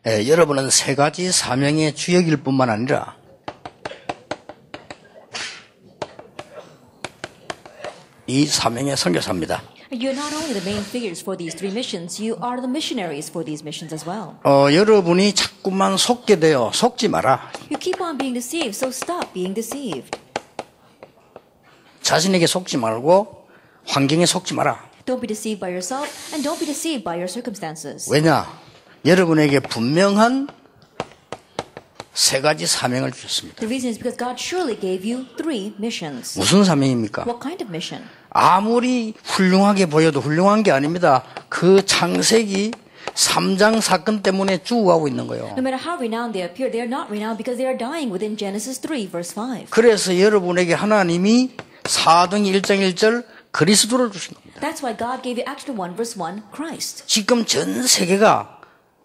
여러분은 세 가지 사명의 주역일 뿐만 아니라 이 사명의 선교사입니다. You're not only the main figures for these three missions, you are the missionaries for these missions as well. 여러분이 자꾸만 속게 돼요. 속지 마라. You keep on being deceived, so stop being deceived. 자신에게 속지 말고 환경에 속지 마라. Don't be deceived by yourself, and don't be deceived by your circumstances. 왜냐? 여러분에게 분명한 세 가지 사명을 주셨습니다. The reason is because God surely gave you three missions. 무슨 사명입니까? What kind of mission? 아무리 훌륭하게 보여도 훌륭한 게 아닙니다. 그 창세기 3장 사건 때문에 죽어가고 있는 거예요. No matter how renowned they appear, they are not renowned because they are dying within Genesis 3 verse 5. 그래서 여러분에게 하나님이 사도행 1장 1절 그리스도를 주신 겁니다. That's why God gave you Acts 1 verse 1, Christ. 지금 전 세계가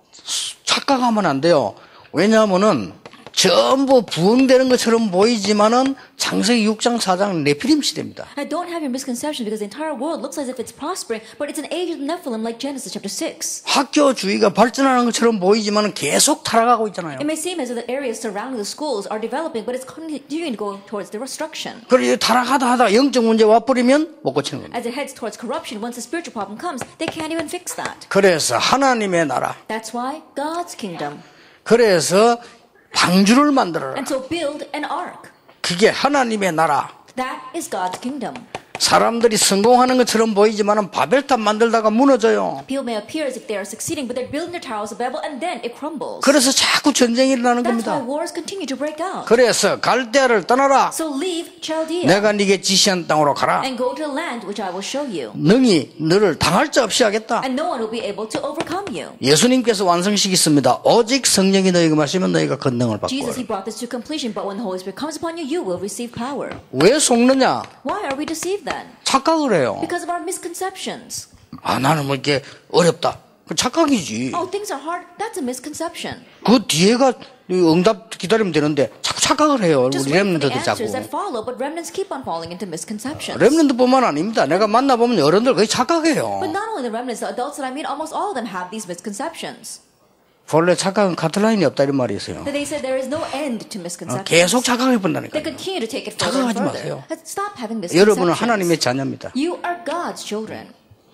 착각하면 안 돼요. 왜냐하면은 전부 부흥되는 것처럼 보이지만은 창세기 6장 4장 네피림 시대입니다. And don't have your misconception because the entire world looks as if it's prospering, but it's an age of Nephilim like Genesis chapter 6. 학교주의가 발전하는 것처럼 보이지만은 계속 타락하고 있잖아요. It may seem as if the areas surrounding the schools are developing, but it's continuing to go towards destruction. 그리고 타락하다 영적 문제 와버리면 못 고치는 겁니다. As it heads towards corruption, once a spiritual problem comes, they can't even fix that. 그래서 하나님의 나라, That's why God's kingdom. 그래서 방주를 만들어라. And so build an ark. 그게 하나님의 나라. That is God's kingdom. 사람들이 성공하는 것처럼 보이지만은 바벨탑 만들다가 무너져요. People may appear as if they are succeeding, but they're building their towers of Babel and then it crumbles. 그래서 자꾸 전쟁이 일어나는 That's why 겁니다. wars continue to break out. 그래서 갈대아를 떠나라. So leave Chaldea 내가 네게 지시한 땅으로 가라. and go to the land which I will show you. 능히 너를 당할 자 없이 하겠다. And no one will be able to overcome you. 예수님께서 완성시켰습니다. 오직 성령이 너희에게 마시면 너희가 권능을 받고. Jesus, he brought this to completion, but when the Holy Spirit comes upon you, you will receive power. 왜 속느냐? Why are we deceived then? 착각을 해요. Because of our misconceptions. 나는 뭐 이렇게 어렵다. 그 착각이지. Oh, things are hard. That's a misconception. 그 뒤에가 응답 기다리면 되는데 자꾸 착각을 해요. Just 우리 wait for the 렘넌트들 자꾸. answers that follow, but remnants keep on falling into misconceptions. 렘넌트뿐만 아닙니다. 내가 만나보면 어른들 거의 착각해요. But not only the remnants, the adults that I meet, almost all of them have these misconceptions. 본래 착각은 카트라인이 없다 이런 말이 있어요. That they said there is no end to misconceptions. 계속 착각해 They 본다니까요. continue to take it further and 착각하지 further. 마세요. Stop having 여러분은 misconceptions. 하나님의 자녀입니다. You are God's children.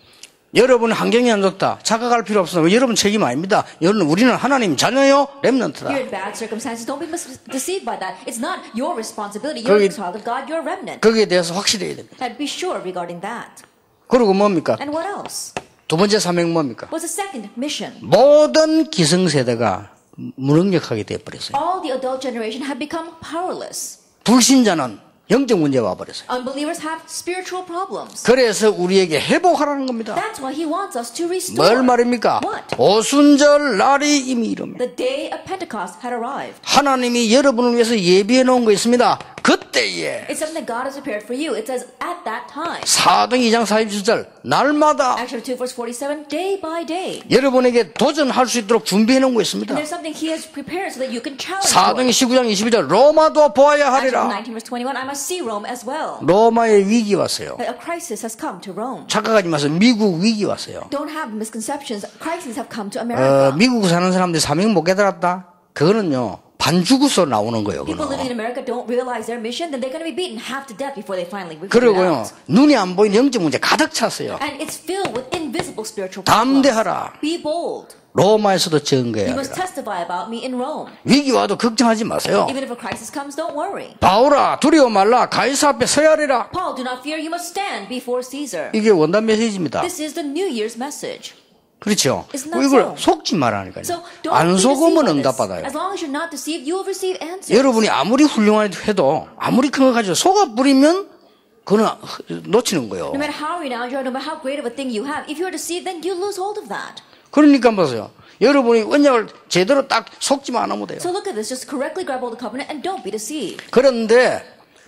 여러분 환경이 안 좋다. 착각할 필요 없어. 여러분 책임 아닙니다. 여러분 우리는 하나님 자녀요. 렘넌트다. You're in bad circumstances. Don't be deceived by that. It's not your responsibility. You're a child of God. You're a remnant. 거기에 대해서 확실해야 됩니다. And be sure regarding that. 그리고 뭡니까? And what else? 두 번째 사명 뭡니까? What's the second mission? 모든 기성세대가 무능력하게 되어버렸어요. All the adult generation have become powerless. 불신자는 영적 문제가 와버렸어요. Unbelievers have spiritual problems. 그래서 우리에게 회복하라는 겁니다. That's why he wants us to restore. 뭘 말입니까? What? 오순절 날이 이미 이릅니다. The day of Pentecost had arrived. 하나님이 여러분을 위해서 예비해 놓은 거 있습니다. 그때에 It's something that God has prepared for you. It says at that time. 사도행 2장 47절 날마다 Acts 2 verse 47, day by day. 여러분에게 도전할 수 있도록 준비해 놓은 거 있습니다. And there's something he has prepared so that you can challenge 사도행 it. 19장 22절 로마도 보아야 Acts 하리라. 19 verse 21, I must see Rome as well. 로마의 위기 왔어요. A crisis has come to Rome. 착각하지 마세요. 미국 위기 왔어요. Don't have misconceptions. Crises have come to America. 미국 사는 사람들이 사명 못 깨달았다? 그거는요 반죽어서 나오는 거예요. People living in 그거는. America don't realize their mission, then they're going to be beaten half to death before they finally figure it 그리고요 out. 눈이 안 보이는 영적 문제 가득 찼어요. And it's filled with invisible spiritual problems. 담대하라. Be bold. 로마에서도 You 증거해야 must 하리라. testify about me in Rome. 위기 와도 걱정하지 마세요. Even if a crisis comes, don't worry. 바울아 두려워 말라 가이사 앞에 서야 하리라. Paul, do not fear. You must stand before Caesar. 이게 원단 메시지입니다. This is the New Year's message. 그렇죠. It's not 이걸 so. 속지 말라니까요. So don't 안 be deceived 속으면 by this. 응답받아요. As long as you're not deceived, you will receive answers. 여러분이 아무리 훌륭한 해도 아무리 큰 거 가지고 속아 부리면 그건 놓치는 거예요. No matter how renowned you are, no matter how great of a thing you have, if you're deceived, then you lose hold of that. 그러니까 보세요. 여러분이 언약을 제대로 딱 속지만 않으면 돼요. So look at this. Just correctly grab hold of the covenant and don't be deceived. 그런데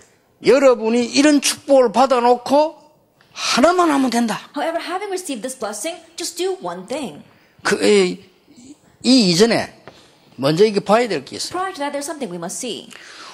여러분이 이런 축복을 받아놓고 하나만 하면 된다. However, having received this blessing, just do one thing. 이 이전에 먼저 이게 봐야 될 게 있어요. Prior to that, there's something we must see.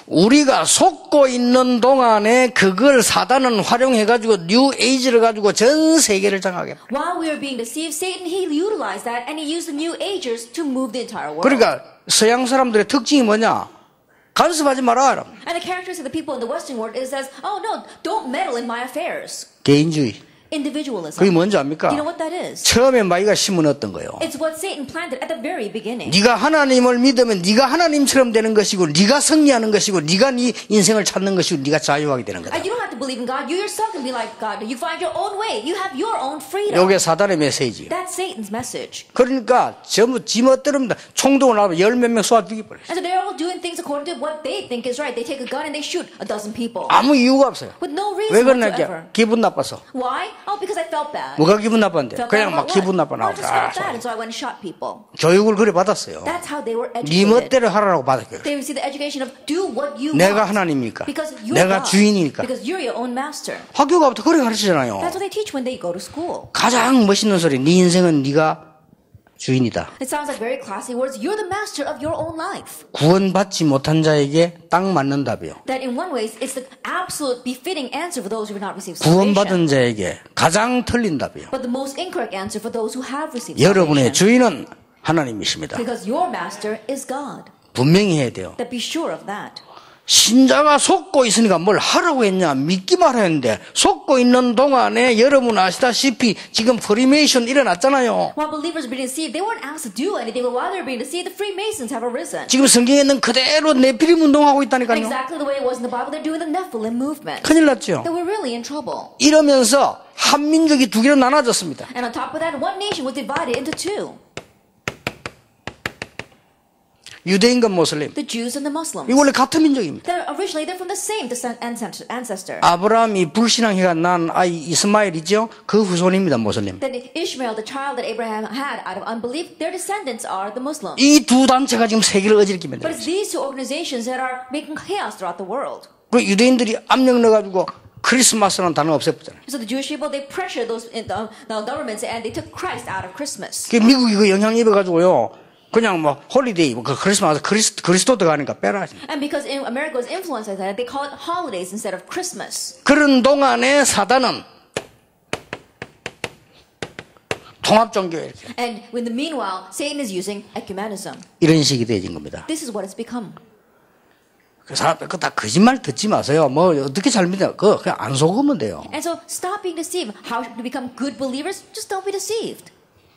우리가 속고 있는 동안에 그걸 사단은 활용해가지고 뉴 에이지를 가지고 전 세계를 장악해. While we are being deceived, Satan, he utilized that and he used the New Agers to move the entire world. 그러니까 서양 사람들의 특징이 뭐냐? 간섭하지 마라. And the characteristic of the people in the Western world is that, oh no, don't meddle in my affairs. 개인주의. Individualism. 그게 뭔지 압니까? Do you know what that is? 처음에 마귀가 심어놨던 거예요. It's what Satan planted at the very beginning. 네가 하나님을 믿으면 네가 하나님처럼 되는 것이고 네가 승리하는 것이고 네가 네 인생을 찾는 것이고 네가 자유하게 되는 거다. You don't have to believe in God. You yourself can be like God. You find your own way. You have your own freedom. 이게 사단의 메시지예요. That's Satan's message. 그러니까 전부 지멋대로입니다. 총동을 하면 열 몇 명 쏘아 죽이버려요. And so they're all doing things according to what they think is right. They take a gun and they shoot a dozen people. 아무 이유가 없어요. With no 왜 reason 그러냐? whatsoever. 기분 나빠서. Why? Oh, because I felt bad. 뭐가 기분 나빴는데? Felt 그냥 bad 막 about 기분 what? 나빠 I just felt bad, 나오고. and so I went and shot people. 교육을 그래 받았어요. That's how they were 네 educated. 멋대로 하라고 받았어요. They received the education of do what you 내가 want. 하나님이니까. Because you're 내가 God. 주인이니까. Because you're your own master. 학교가부터 그래 가르치잖아요. That's what they teach when they go to school. 가장 멋있는 소리. 네 인생은 네가 주인이다. It sounds like very classy words. You're the master of your own life. 구원받지 못한 자에게 딱 맞는 답이요. That in one way, it's the absolute befitting answer for those who have not received salvation. 구원받은 자에게 가장 틀린 답이요. But the most incorrect answer for those who have received 여러분의 salvation. 주인은 하나님이십니다. Because your master is God. 분명히 해야 돼요. That be sure of that. 신자가 속고 있으니까 뭘 하라고 했냐? 믿기만 했는데 속고 있는 동안에 여러분 아시다시피 지금 프리메이션 일어났잖아요. While believers are being deceived, they weren't asked to do anything, but while they're being deceived, the Freemasons have arisen. 지금 성경에 있는 그대로 네피림 운동하고 And 있다니까요. exactly the way it was in the Bible, they're doing the Nephilim movement. 큰일 났죠. That we're really in trouble. 이러면서 한민족이 두 개로 나눠졌습니다. And on top of that, one nation was divided into two. 유대인과 모슬림. The Jews and the Muslims. 이 원래 같은 민족입니다. Originally, they're from the same ancestor. 아브라함이 불신앙해가 난 아이 이스마엘이죠. 그 후손입니다. 모슬림. Then Ishmael, the child that Abraham had out of unbelief, their descendants are the Muslims. 이 두 단체가 지금 세계를 어지럽게 But 만들어요. it's these two organizations that are making chaos throughout the world. 그 유대인들이 압력 넣어가지고 크리스마스라는 단어 없애버렸잖아요. So the Jewish people, they pressured those the governments and they took Christ out of Christmas. 그 미국이 그 영향 입어가지고요. 그냥 뭐 홀리데이, 그 크리스마스 그리스도 들어가니까 빼라. And because America was influenced by that, they call it holidays instead of Christmas. 그런 동안에 사단은 통합 종교 이렇게 And in the meanwhile, Satan is using ecumenism. 이런 식이 되어진 겁니다. This is what it's become. 그 사람들 그거 다 거짓말 듣지 마세요. 뭐 어떻게 잘 믿어요? 그냥 안 속으면 돼요. And so stop being deceived. How to become good believers? Just don't be deceived.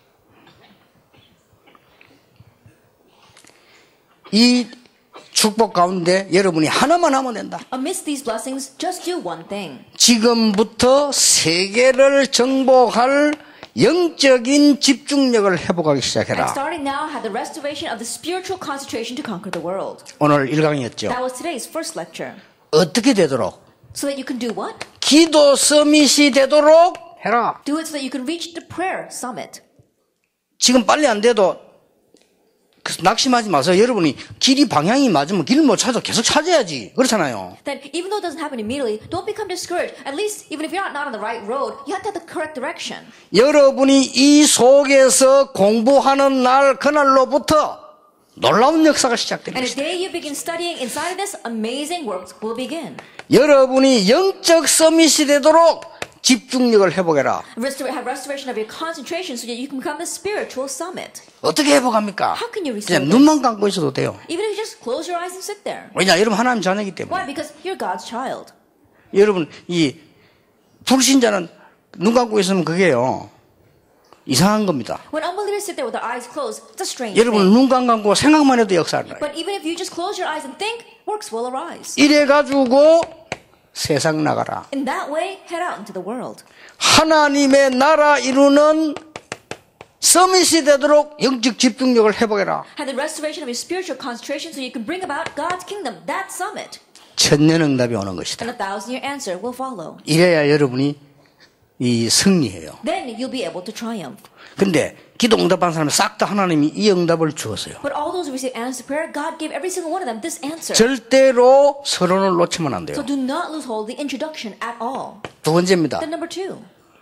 이 축복 가운데 여러분이 하나만 하면 된다. Amidst these blessings, just do one thing. 지금부터 세계를 정복할 영적인 집중력을 회복하기 And 시작해라. starting now, have the restoration of the spiritual concentration to conquer the world. 오늘 1강이었죠. That was today's first lecture. 어떻게 되도록? So that you can do what? 기도 서밋이 되도록 해라. Do it so that you can reach the prayer summit. 지금 빨리 안 돼도 낙심하지 마세요. 여러분이 길이 방향이 맞으면 길을 못 찾아 계속 찾아야지. 그렇잖아요. That even though it doesn't happen immediately, don't become discouraged. At least, even if you're not on the right road, you have to have the correct direction. 여러분이 이 속에서 공부하는 날 그날로부터 놀라운 역사가 시작됩니다. And the day you begin studying inside of this, amazing works will begin. 여러분이 영적 서밋이 되도록 집중력을 회복해라. Have restoration of your concentration so that you can become the spiritual summit. 어떻게 회복합니까? How can you restore 그냥 this? 눈만 감고 있어도 돼요. Even if you just close your eyes and sit there. 왜냐? 여러분 하나님 자녀이기 Why? 때문에. Because you're God's child. 여러분 이 불신자는 눈 감고 있으면 그게요. 이상한 겁니다. When unbelievers sit there with their eyes closed, it's a strange 여러분 thing. 눈 감고 생각만 해도 역사를 나요. But even if you just close your eyes and think, works will arise. 이래가지고 세상 나가라. In that way, head out into the world. 하나님의 나라 이루는 서밋이 되도록 영적 집중력을 회복해라. Have the restoration of your spiritual concentration so you can bring about God's kingdom, that summit. 천년응답이 오는 것이다. And 1,000-year answer will follow. 이래야 여러분이 이 승리해요. Then you'll be able to triumph. 근데 기도 응답한 사람은 싹 다 하나님이 이 응답을 주었어요. But all those who receive answers to prayer, God gave every single one of them this answer. 절대로 서론을 놓치면 안 돼요. So do not lose hold of the introduction at all. 두 번째입니다. Then number 2.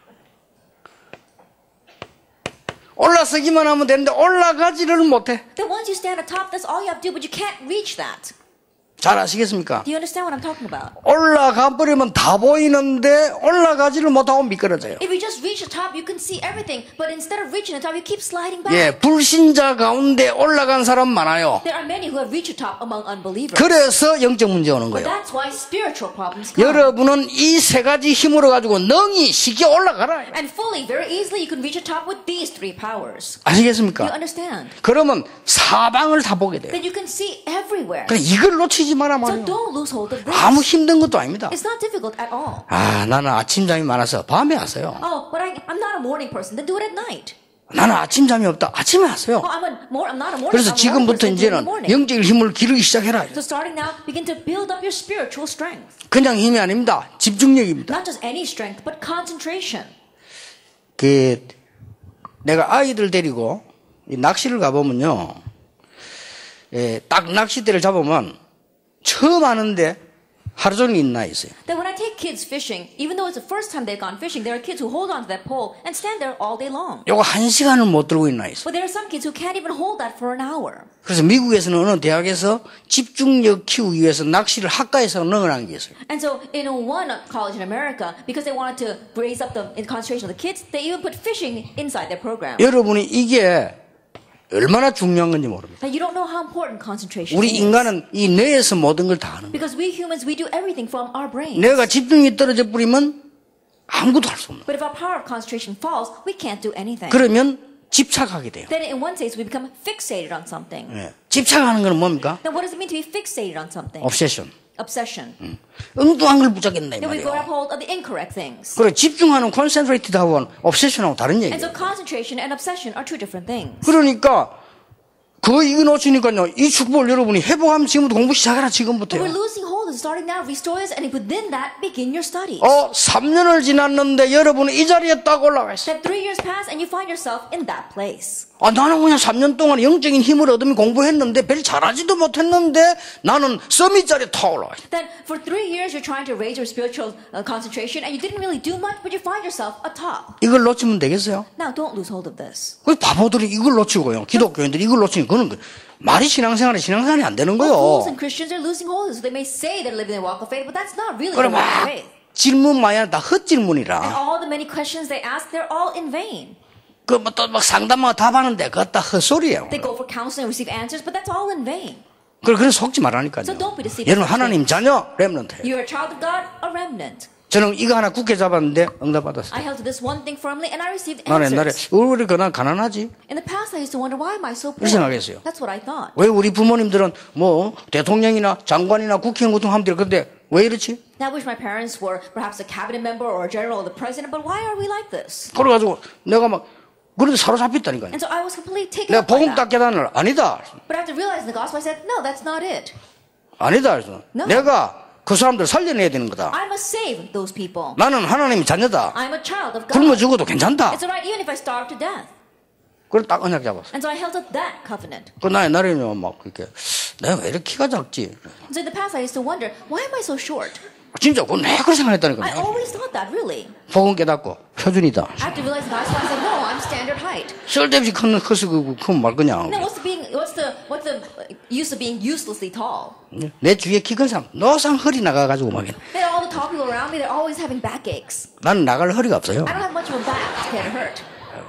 올라서기만 하면 되는데 올라가지를 못해. Then once you stand atop, that's all you have to do, but you can't reach that. 잘 아시겠습니까? Do you understand what I'm talking about? 올라가 버리면 다 보이는데 올라가지를 못하고 미끄러져요. If you just reach the top, you can see everything. But instead of reaching the top, you keep sliding back. 예, 불신자 가운데 올라간 사람 많아요. There are many who have reached the top among unbelievers. 그래서 영적 문제 오는 But 거예요. that's why spiritual problems come. 여러분은 이 세 가지 힘으로 가지고 능히 쉽게 올라가라. And fully, very easily, you can reach the top with these three powers. Do you 아시겠습니까? understand? 그러면 사방을 다 보게 돼요. Then you can see everywhere. 그래, 이걸 놓치지 마라 So 말이에요. don't lose hold of this. 아무 힘든 것도 아닙니다. It's not difficult at all. 아, 나는 아침잠이 많아서 밤에 하세요. Oh, but I'm not a morning person. Then do it at night. 나는 아침잠이 없다. 아침에 하세요. Oh, I'm not a morning. 그래서 I'm a morning 지금부터 person. Do it in the 이제는 morning. 영적인 힘을 기르기 시작해라. So starting now, begin to build up your spiritual strength. 그냥 힘이 아닙니다. 집중력입니다. Not just any strength, but concentration. 내가 아이들 데리고 이 낚시를 가보면요. 딱 낚싯대를 잡으면 처음 하는데 하루 종일 있나 있어요. Then when I take kids fishing, even though it's the first time they've gone fishing, there are kids who hold on to that pole and stand there all day long. 요거 1시간을 못 들고 있나 있어요. But there are some kids who can't even hold that for an hour. 그래서 미국에서는 어느 대학에서 집중력 키우기 위해서 낚시를 학과에서 능을한 게 있어요. And so in one college in America, because they wanted to raise up the concentration of the kids, they even put fishing inside their program. 여러분이 이게 얼마나 중요한 건지 모릅니다. Now you don't know how important concentration 우리 is. 인간은 이 뇌에서 모든 걸 다 하는 거예요. Because we humans, we do everything from our brains. 뇌가 집중이 떨어져 버리면 아무것도 할 수 없는 거예요. But if our power of concentration falls, we can't do anything. 그러면 집착하게 돼요. Then in one sense, we become fixated on something. 집착하는 건 뭡니까? Now what does it mean to be fixated on something? obsession. Obsession. 엉뚱한 걸 붙잡겠다 이 Then we grab 말이에요. hold of the incorrect things. 그래 집중하는 concentrated하고 obsession하고 다른 And 얘기예요. so concentration and obsession are two different things. 그러니까 그거 이거 놓치니까요. 이 축복을 여러분이 회복하면 지금부터 공부 시작하라 But we're 지금부터요. losing hold of starting now, restore this, and within that, begin your studies. 3년을 지났는데 여러분은 이 자리에 딱 올라가 있어요. That 3 years pass and you find yourself in that place. 나는 그냥 3년 동안 영적인 힘을 얻으면 공부했는데 별 잘하지도 못했는데 나는 서밋 자리에 탁 올라가 있어요. Then for 3 years you're trying to raise your spiritual concentration and you didn't really do much, but you find yourself atop. 이걸 놓치면 되겠어요? Now don't lose hold of this. 그 바보들이 이걸 놓치고요. 기독교인들이 이걸 놓치면 그거는 말이 신앙생활이 안 되는 Fools 거예요. and Christians are losing hold of this. So they may say they're living their walk of faith, but that's not really 그럼 their walk of 막 faith. 질문 많이 하다 And 헛질문이라. all the many questions they ask, they're all in vain. 또 막 상담하고 답하는데 그거 다 헛소리예요. They go for counseling and receive answers, but that's all in vain. 그래서 속지 말라니까요. So don't be deceived. 여러분 하나님 자녀 렘넌트예요. You're a child of God, a remnant. 저는 이거 하나 굳게 잡았는데 응답받았어요. I held to this one thing firmly and I received 나는 옛날에 answers. 우리 그나 가난하지? In the past, I used to wonder, why am I so poor? 그렇게 생각했어요. That's what I thought. 왜 우리 부모님들은 뭐 대통령이나 장관이나 국회의원 같은 하면 돼. 근데 왜 이렇지? Now, I wish my parents were perhaps a cabinet member or a general or the president, but why are we like this? 그래가지고 내가 막 그런데 사로잡혔다니까요. And so I was completely taken 내가 up by 복음 that. 딱 깨닫는 아니다. But after realizing the gospel, I said, no, that's not it. 아니다. 그래서 No. 내가 그 사람들 살려내야 되는 거다. I must save those people. 나는 하나님의 자녀다. I'm a child of 굶어 God. 죽어도 괜찮다. It's alright even if I starve to death. 그래 딱 언약 잡았어. And so I held up that covenant. 나 옛날에는 막 그렇게 내가 왜 이렇게 키가 작지? So in the past, I used to wonder, why am I so short? 진짜 그건 내가 그렇게 I 생각했다니까요. always thought that, really. 복음 깨닫고 표준이다. After realizing the gospel, I said, no, I'm standard height. 쓸데없이 커서 크면 말 그냥. Now, what's the use of being uselessly tall? 내 주위에 키 큰 사람 노상 허리 나가가지고 막 Then all the tall people around me, they're always having backaches. 나는 나갈 허리가 없어요. I don't have much of a back to get hurt.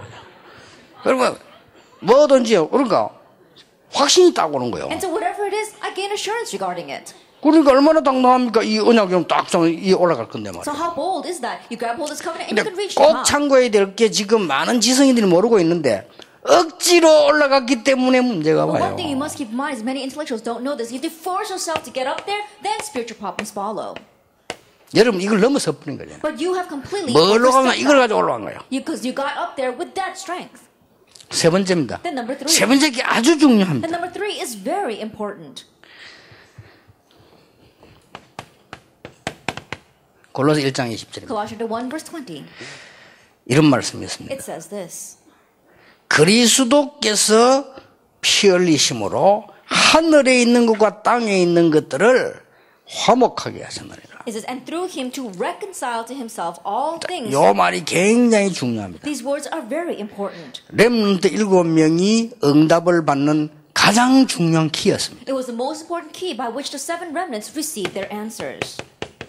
그리고 뭐든지 그러니까 확신이 딱 오는 거예요. And so whatever it is, I gain assurance regarding it. 그러니까 얼마나 당당합니까? 이 언약이 딱 이 올라갈 건데 말이야. So how bold is that? You grab hold of this covenant and you 근데 can reach the 꼭 top. 참고해야 될 게 지금 많은 지성인들이 모르고 있는데 억지로 올라갔기 때문에 문제가 But 와요. one thing you must keep in mind is many intellectuals don't know this. If you force yourself to get up there, then spiritual problems follow. 여러분 이걸 넘어서 버린 거예요. But you have completely 뭘로 가면 overstepped 이걸 that. 가지고 올라간 거예요. Because you got up there with that strength. 세 번째입니다. Then number 3. 세 번째 게 아주 And 중요합니다. number 3 is very important. 골로새 1장 20절입니다. Colossians 1 verse 20. 이런 말씀이었습니다. It says this. 그리스도께서 피 흘리심으로 하늘에 있는 것과 땅에 있는 것들을 화목하게 하셨느니라. It says, and through him to reconcile to himself all things. 이 말이 굉장히 중요합니다. These words are very important. 렘넌트 7명이 응답을 받는 가장 중요한 키였습니다. It was the most important key by which the 7 remnants received their answers.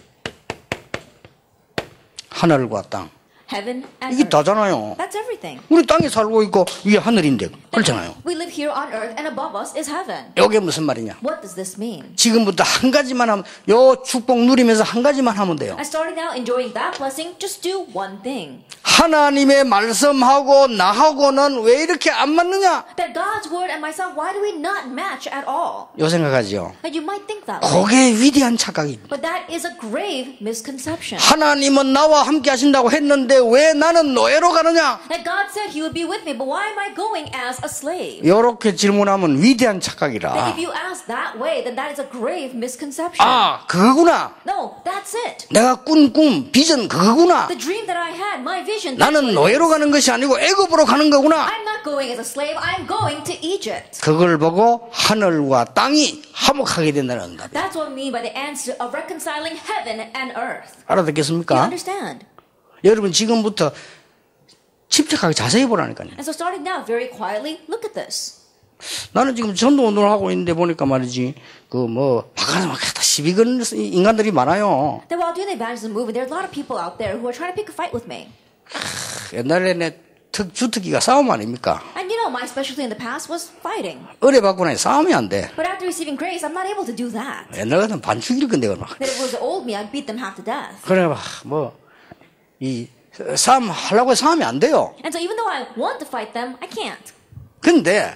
하늘과 땅. Heaven and 이게 earth. 다잖아요. That's everything. 우리 땅에 살고 있고 위에 하늘인데 그렇잖아요. We live here on earth and above us is heaven. 이게 무슨 말이냐? What does this mean? 지금부터 한 가지만 하면 요 축복 누리면서 한 가지만 하면 돼요. And starting now enjoying that blessing, just do one thing. 하나님의 말씀하고 나하고는 왜 이렇게 안 맞느냐? That God's word and myself, why do we not match at all? 요 생각하죠. And you might think that way. 그게 위대한 착각입니다. But that is a grave misconception. 하나님은 나와 함께 하신다고 했는데 왜 나는 노예로 가느냐? That God said he would be with me, but why am I going as a slave? 이렇게 질문하면 위대한 That 착각이라. if you ask that way, then that is a grave misconception. 아, 그거구나. No, that's it. 내가 꾼 꿈, 비전 그거구나. The dream that I had, my vision. that's 나는 what it 노예로 is. 가는 것이 아니고 애굽으로 가는 거구나. I'm not going as a slave. I'm going to Egypt. 그걸 보고 하늘과 땅이 화목하게 된다는 응답. That's what I mean by the answer of reconciling heaven and earth. Do you 알아듣겠습니까? understand? 여러분 지금부터 침착하게 자세히 보라니까요. And so starting now, very quietly, look at this. 나는 지금 전도 운동을 하고 있는데 보니까 말이지 바깥에 막 시비 거는 인간들이 많아요. That while doing the evangelism movement, there are a lot of people out there who are trying to pick a fight with me. 옛날에 내 주특기가 싸움 아닙니까? And you know, my specialty in the past was fighting. 은혜 받고 나니 싸움이 안 돼. But after receiving grace, I'm not able to do that. 옛날 같으면 반 죽일 건데 막. That if it was the old me, I'd beat them half to death. 그래 이 싸움 하려고 해서 싸움이 안 돼요. And so even though I want to fight them, I can't. 근데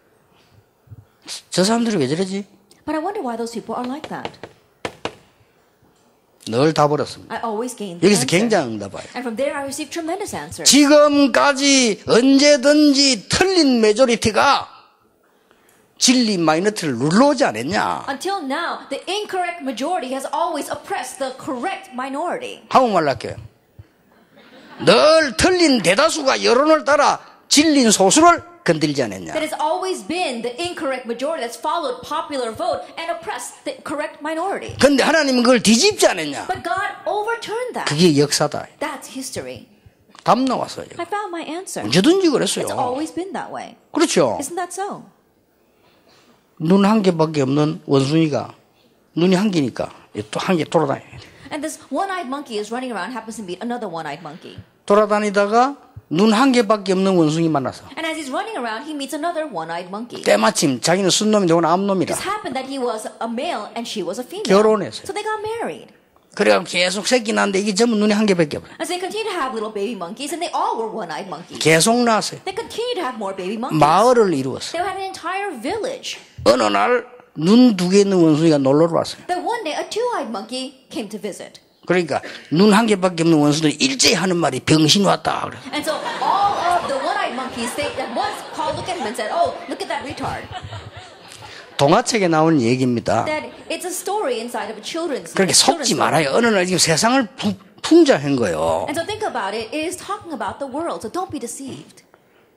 저 사람들이 왜 저러지? But I wonder why those people are like that. 늘 다 버렸습니다. I always gain the 여기서 answer. 굉장히 응답 와요. And from there, I received tremendous answers. 지금까지 언제든지 틀린 메조리티가 진리 마이너티를 눌러오지 않았냐? Until now, the incorrect majority has always oppressed the correct minority. 한국말로 할게요. 늘 틀린 대다수가 여론을 따라 진린 소수를 건들지 않았냐? That has always been the incorrect majority that's followed popular vote and oppressed the correct minority. 근데 하나님은 그걸 뒤집지 않았냐? But God overturned that. 그게 역사다. That's history. 답 나왔어요. I found my answer. 언제든지 그랬어요. It's always been that way. 그렇죠. Isn't that so? 눈 한 개밖에 없는 원숭이가 눈이 한 개니까 또 한 개 돌아다녀야 돼. And this one-eyed monkey is running around, happens to meet another one-eyed monkey. 돌아다니다가 눈 한 개밖에 없는 원숭이 만나서 And as he's running around, he meets another one-eyed monkey. 때마침 자기는 순놈이 되고 암놈이라. It just happened that he was a male and she was a female. 결혼했어요. So they got married. 그래가 계속 새끼 낳는데 이게 전부 눈이 한 개밖에 없어요. And so they continued to have little baby monkeys, and they all were one-eyed monkeys. 계속 낳았어요. They continued to have more baby monkeys. 마을을 이루었어요. They had an entire village. 어느 날 눈 두 개 있는 원숭이가 놀러 왔어요. Then one day, a two-eyed monkey came to visit. 그러니까 눈 한 개밖에 없는 원숭이들이 일제히 하는 말이 병신 왔다 그래. And so all of the one-eyed monkeys, they at once called, look at him and said, "Oh, look at that retard." 동화책에 나오는 얘기입니다. That it's a story inside of a children's. 그렇게 children's 속지 story. 말아요. 어느 날 지금 세상을 풍자한 거예요. And so think about it. It is talking about the world. So don't be deceived.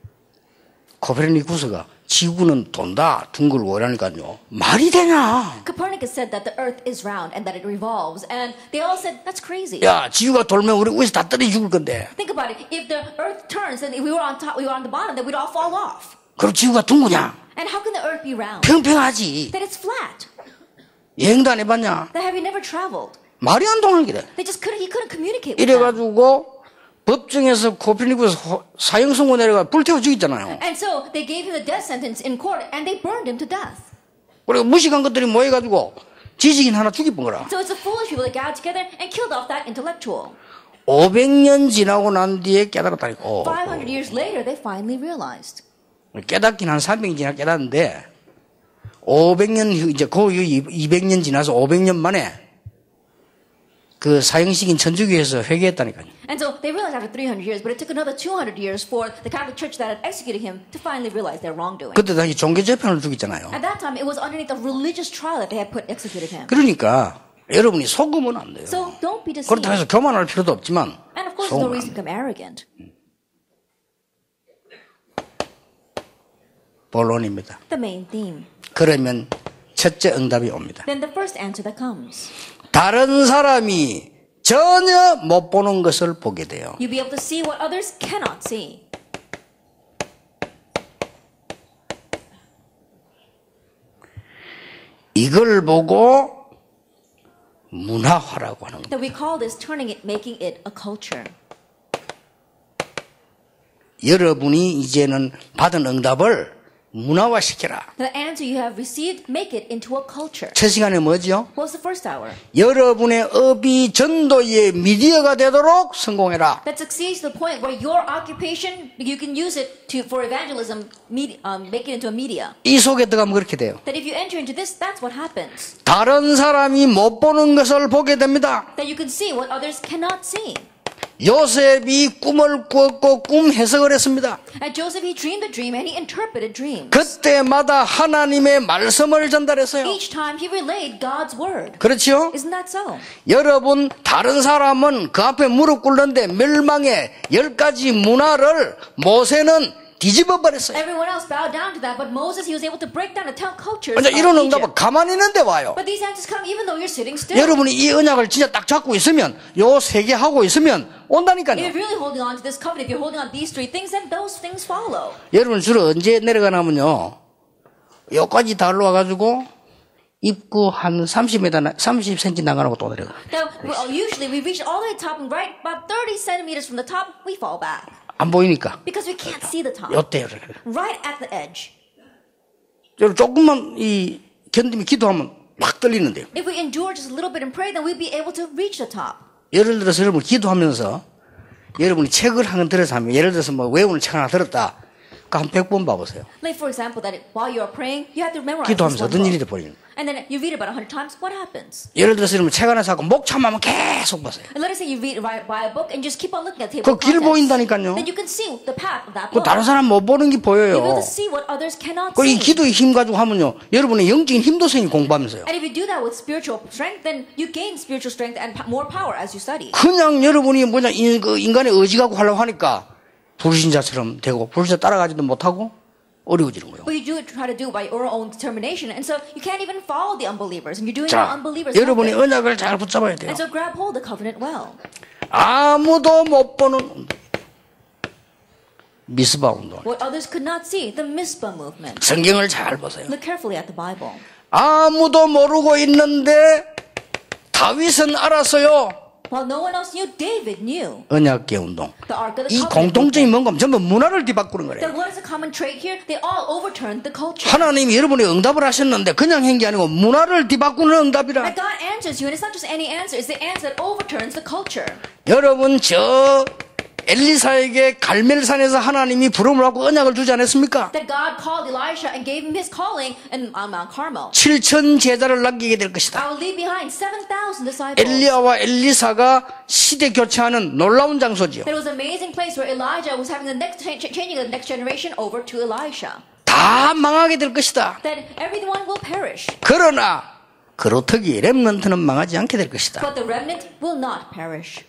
코페르니쿠스가 지구는 돈다 둥글고 이러니까요. 말이 되냐? Copernicus said that the earth is round and that it revolves. And they all said, that's crazy. 야, 지구가 돌면 우리 위에서 다 떨어져 죽을 건데. Think about it. If the earth turns and if we were on top, we were on the bottom, then we'd all fall off. 그럼 지구가 둥그냐? And how can the earth be round? 평평하지. That it's flat. 여행도 안 해봤냐? That have you never traveled? 말이 안 통하는 게. They just couldn't, he couldn't communicate with them. 이래가지고 법정에서 코페르니쿠스 사형 선고 내려가 불태워 죽였잖아요. And so they gave him the death sentence in court and they burned him to death. 그리고 무식한 것들이 모여가지고 지식인 하나 죽여본 거라. So it's the foolish people that got together and killed off that intellectual. 500년 지나고 난 뒤에 깨달았다니까. 500 years later, they finally realized. 깨닫긴 한 300년 지나 깨닫는데 500년 후 이제 그 이후 200년 지나서 500년 만에 그 사형식인 천주교에서 회개했다니까요. And so they realized after 300 years, but it took another 200 years for the Catholic Church that had executed him to finally realize their wrongdoing. 그때 다시 종교 재판을 죽였잖아요. At that time, it was underneath a religious trial that they had executed him. 그러니까 여러분이 속으면 안 돼요. So don't be deceived. 그렇다고 해서 교만할 필요도 없지만 And of course, there's no 속으면 reason to become arrogant. 본론입니다. The main theme. 그러면 첫째 응답이 옵니다. Then the first answer that comes. 다른 사람이 전혀 못 보는 것을 보게 돼요. You'll be able to see what others cannot see. 이걸 보고 문화화라고 하는 겁니다. That we call this turning it, making it a culture. 여러분이 이제는 받은 응답을 문화화시켜라. The answer you have received, make it into a culture. 첫 시간에 뭐죠? What's the first hour? 여러분의 업이 전도의 미디어가 되도록 성공해라. That succeeds to the point where your occupation, you can use it for evangelism, make it into a media. 이 속에 들어가면 그렇게 돼요. That if you enter into this, that's what happens. 다른 사람이 못 보는 것을 보게 됩니다. That you can see what others cannot see. 요셉이 꿈을 꾸었고 꿈 해석을 했습니다. And Joseph, he dreamed a dream and he interpreted dreams. 그때마다 하나님의 말씀을 전달했어요. Each time he relayed God's word. 그렇죠? Isn't that so? 여러분, 다른 사람은 그 앞에 무릎 꿇는데 멸망의 10가지 문화를 모세는 뒤집어 버렸어요. Everyone else bowed down to that, but Moses, he was able to break down the 10 cultures 그러니까 of 이런 Egypt. 응답은 가만히 있는데 와요. But these answers come even though you're sitting still. 여러분이 이 언약을 진짜 딱 잡고 있으면, 요 3개 하고 있으면 If 온다니까요. you're really holding on to this covenant, if you're holding on to these 3 things, then those things follow. 여러분 주로 언제 내려가냐면요, 여기까지 다 올라와가지고 입구 한 30cm 나가고 또 내려가. Now, usually we reach all the way to the top, and right about 30 centimeters from the top, we fall back. 안 보이니까. Because we can't see the top. 요때요. Right at the edge. 여러분 조금만 이 견디면 기도하면 막 떨리는데요. If we endure just a little bit and pray, then we'll be able to reach the top. 예를 들어서 여러분 기도하면서 여러분이 책을 한 권 들어서 하면, 예를 들어서 뭐 외우는 책 하나 들었다. 그 한 100번 봐보세요. Like for example, that while you're praying, you have to memorize this 기도하면서 one 어떤 일이 book. 돼버리는. And then you read it about 100 times, what happens? 예를 들어서 여러분 책 하나 사고 목 참으면 계속 보세요. And let us say you buy a book and just keep on looking at the table 그 of 길 contents. 보인다니까요. Then you can see the path of that 그 book. 다른 사람 못 보는 게 You're able 보여요. to see what others cannot 그 이 see. 기도의 힘 가지고 하면요, 여러분의 영적인 힘도 생기 공부하면서요. And if you do that with spiritual strength, then you gain spiritual strength and more power as you study. 그냥 여러분이 뭐냐 인간의 의지 갖고 하려고 하니까 불신자처럼 되고 불신자 따라가지도 못하고 어려워지는 거예요. But you do try to do it by your own determination, and so you can't even follow the unbelievers, and you're doing 자, what unbelievers 여러분이 happen. 언약을 잘 붙잡아야 돼요. And so grab hold of the covenant well. 아무도 못 보는 운동. 미스바 운동. What others could not see, the Mizpah movement. 성경을 잘 보세요. Look carefully at the Bible. 아무도 모르고 있는데 다윗은 알았어요. While no one else knew, David knew. 언약계 운동. The Ark of the 이 Covenant 공통점이 movement. 뭔가 하면 전부 문화를 뒤바꾸는 거래요. Then what is the common trait here? They all overturned the culture. 하나님이 여러분의 응답을 하셨는데 그냥 한 게 아니고 문화를 뒤바꾸는 응답이라. That God answers you, and it's not just any answer, it's the answer that overturns the culture. 여러분 저 엘리사에게 갈멜산에서 하나님이 부름을 하고 언약을 주지 않았습니까? That God called Elisha and gave him his calling on Mount Carmel. 7천 제자를 남기게 될 것이다. I will leave behind 7,000 disciples. 엘리야와 엘리사가 시대 교체하는 놀라운 장소지요. That was an amazing place where Elijah was having the next changing the next generation over to Elisha. 다 망하게 될 것이다. That everyone will perish, 그러나 그렇다기 렘넌트는 망하지 않게 될 것이다. but the remnant will not perish.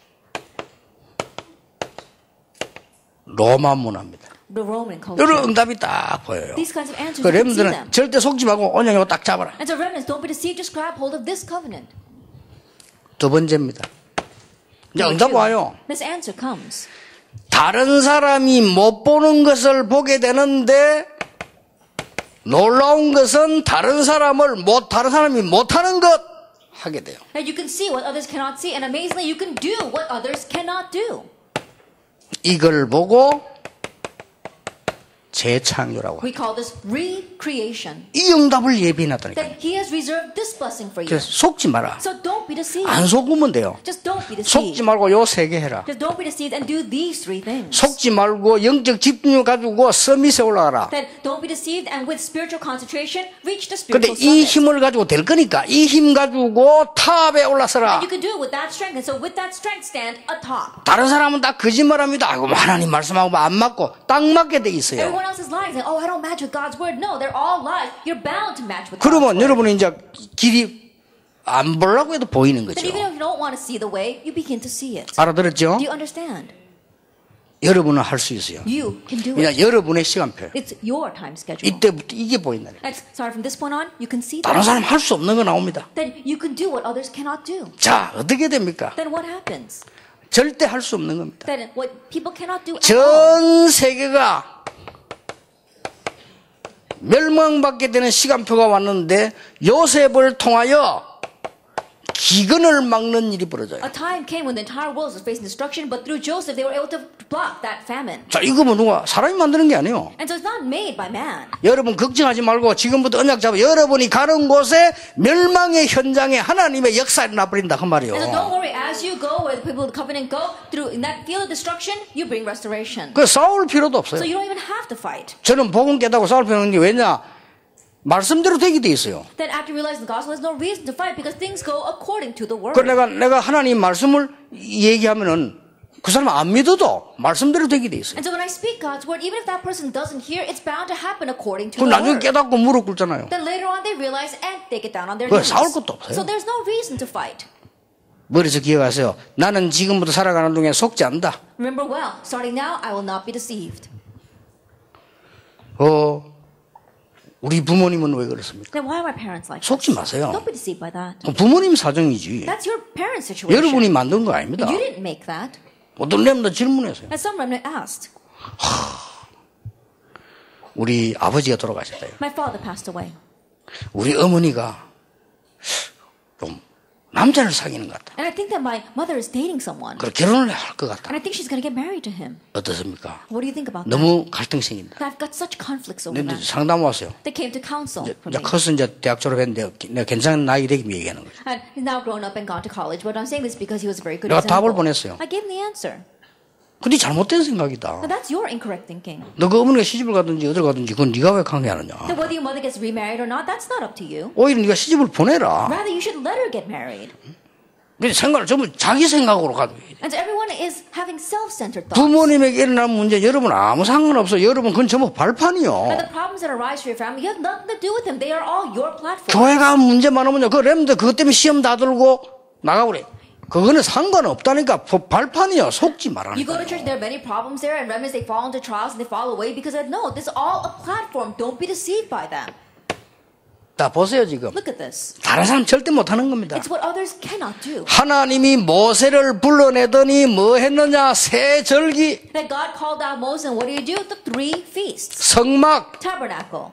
로마 문화입니다. The Roman culture. 이런 응답이 딱 보여요. These kinds of answers, 그 you can see them. 렘넌트는 절대 속지 말고 언약을 딱 잡아라. And so remnants, don't be deceived, just grab hold of this covenant. 두 번째입니다. 이제 Number 응답 two, 와요. This answer comes. 다른 사람이 못 보는 것을 보게 되는데 놀라운 것은 다른 사람이 못하는 것 하게 돼요. That you can see what others cannot see, and amazingly, you can do what others cannot do. 이걸 보고 재창조라고. We call this recreation. 이 응답을 예비해놨다니까요. That He has reserved this blessing for you. 그래서 속지 마라. So don't be deceived. 안 속으면 돼요. Just don't be 속지 deceived. 말고 요 세 개 해라. Just don't be deceived and do these 3 things. 속지 말고 영적 집중을 가지고 서밋에 올라가라. That don't be deceived and with spiritual concentration, reach the 근데 spiritual 이 summit. 힘을 가지고 될 거니까 이 힘 가지고 탑에 올라서라. And you can do it with that strength. And so with that strength, stand atop. 다른 사람은 다 거짓말합니다. 아이고 하나님 말씀하고 안 맞고 딱 맞게 돼 있어요. Everyone else is lying, saying, "Oh, I don't match with God's word." No, they're all lies. You're bound to match with God's 그러면 word. 여러분이 이제 길이 안 보려고 해도 보이는 거죠. Then even if you don't want to see the way, you begin to see it. 알아들었죠? Do you understand? 여러분은 할 수 있어요. You can do 그냥 it. 여러분의 시간표. It's your time schedule. 이때부터 이게 보인다. And sorry, from this point on, you can see 다른 that. 사람 할 수 없는 거 나옵니다. Then you can do what others cannot do. 자, 어떻게 됩니까? Then what happens? 절대 할 수 없는 겁니다. Then what people cannot do at all. 전 세계가 멸망받게 되는 시간표가 왔는데 요셉을 통하여 기근을 막는 일이 벌어져요. A time came when the entire world was facing destruction, but through Joseph they were able to block that famine. 자, 이거 뭐 누가 사람이 만드는 게 아니에요. And so it's not made by man. 여러분 걱정하지 말고 지금부터 언약 잡아. 여러분이 가는 곳에 멸망의 현장에 하나님의 역사가 나버린다 그 말이에요. And so don't worry, as you go where the people of the covenant go, through in that field of destruction, you bring restoration. 그 싸울 필요도 없어요. So you don't even have to fight. 저는 복음 깨닫고 싸울 필요 없는 게 왜냐? 말씀대로 되게 돼 있어요. Then after realizing the gospel, there's no reason to fight because things go according to the word. 그 내가 하나님 말씀을 얘기하면은 그 사람 안 믿어도 말씀대로 되게 돼 있어요. And so when I speak God's word, even if that person doesn't hear, it's bound to happen according to 그 the 나중에 word. 깨닫고 무릎 꿇잖아요. Then later on they realize and they get down on their 그 knees. 싸울 것도 없어요. So there's no reason to fight. 머리에서 기억하세요. 나는 지금부터 살아가는 동안 속지 않는다. Remember well, starting now, I will not be deceived. 우리 부모님은 왜 그렇습니까? Then why are my parents like 속지 this? 마세요. Don't be deceived by that. 부모님 사정이지. That's your parents' situation. 여러분이 만든 거 아닙니다. You didn't make that. 어떤 렘도 질문했어요. And some remnant asked. 우리 아버지가 돌아가셨다요. My father passed away. 우리 어머니가 좀 남자를 사귀는 것 같다. And I think that my mother is dating someone. 그래 결혼을 할 것 같다. And I think she's going to get married to him. 어떻습니까? What do you think about that? 너무 갈등 생긴다. I've got such conflicts over 근데 that. 상담 왔어요. They came to counsel for 이제 me. 커서 이제 대학 졸업했는데 내가 괜찮은 나이 되기 얘기하는 거죠. And he's now grown up and gone to college. But I'm saying this because he was a very good 내가 답을 example. 보냈어요. I gave him the answer. 근데 잘못된 생각이다. But that's your incorrect thinking. 너 그 어머니가 시집을 가든지 어딜 가든지 그건 네가 왜 강요하느냐. That whether your mother gets remarried or not, that's not up to you. 오히려 네가 시집을 보내라. Rather, you should let her get married. 근데 생각을 전부 자기 생각으로 가도 돼. And so everyone is having self-centered thoughts. 부모님에게 일어난 문제 여러분 아무 상관없어. 여러분 그건 전부 발판이요. And the problems that arise for your family, you have nothing to do with them. They are all your platform. 교회가 문제 많으면요. 그 렘들 그것 때문에 시험 다 들고 나가버려. 그거는 상관없다니까. 발판이요. 속지 You go to 말라니까. church, there are many problems there, and remnants, they fall into trials and they fall away because no, this is all a platform. Don't be deceived by them. 자 보세요 지금. Look at this. 다른 사람 절대 못하는 겁니다. It's what others cannot do. 하나님이 모세를 불러내더니 뭐 했느냐. 새 절기, That God called out Moses, and what do? The three feasts. 성막, Tabernacle,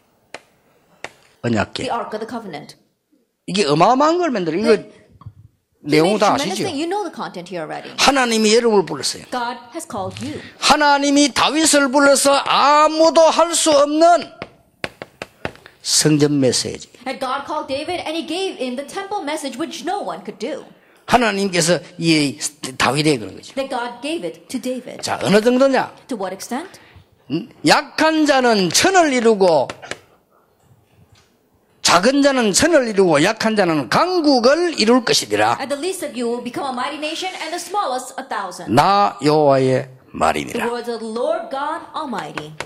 언약궤. the Ark of the Covenant. 이게 어마어마한 걸 만들어. 이거 내용 다 Tremendous 아시죠? thing. You know the content here already. 하나님이 여러분을 불렀어요. God has called you. 하나님이 다윗을 불러서 아무도 할 수 없는 성전 메시지. And God called David, and He gave in the temple message which no one could do. 하나님께서 이 다윗에게 그런 거죠. That God gave it to David. 자, 어느 정도냐? To what extent? 약한 자는 천을 이루고 작은 자는 천을 이루고 약한 자는 강국을 이룰 것이니라. And the least of you will become a mighty nation, and the smallest 1,000. 나 여호와의 The 말이니라. words of the Lord God Almighty.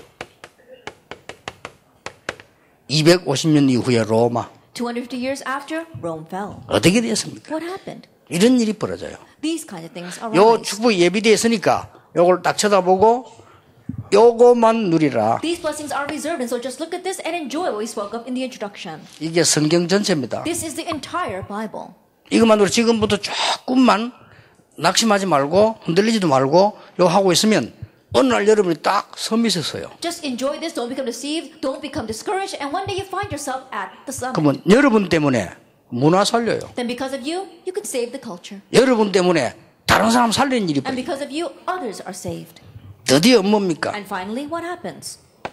250년 이후에 로마 250 years after, Rome fell. 어떻게 되었습니까? What happened? 이런 일이 벌어져요. These kinds of things 요 arise. 축복 예비되어 있으니까 요걸 딱 쳐다보고 요거만 누리라. These blessings are reserved, and so just look at this and enjoy what we spoke of in the introduction. 이게 성경 전체입니다. This is the entire Bible. 이것만으로 지금부터 조금만 낙심하지 말고 흔들리지도 말고 요 하고 있으면 어느 날 여러분이 딱 섬밑에 서요. Just enjoy this. Don't become deceived. Don't become discouraged. And one day you find yourself at the summit. 그러면 여러분 때문에 문화 살려요. Then because of you, you can save the culture. 여러분 때문에 다른 사람 살리는 일이 And 벌어요. because of you, others are saved. 드디어 뭡니까? And finally, what happens?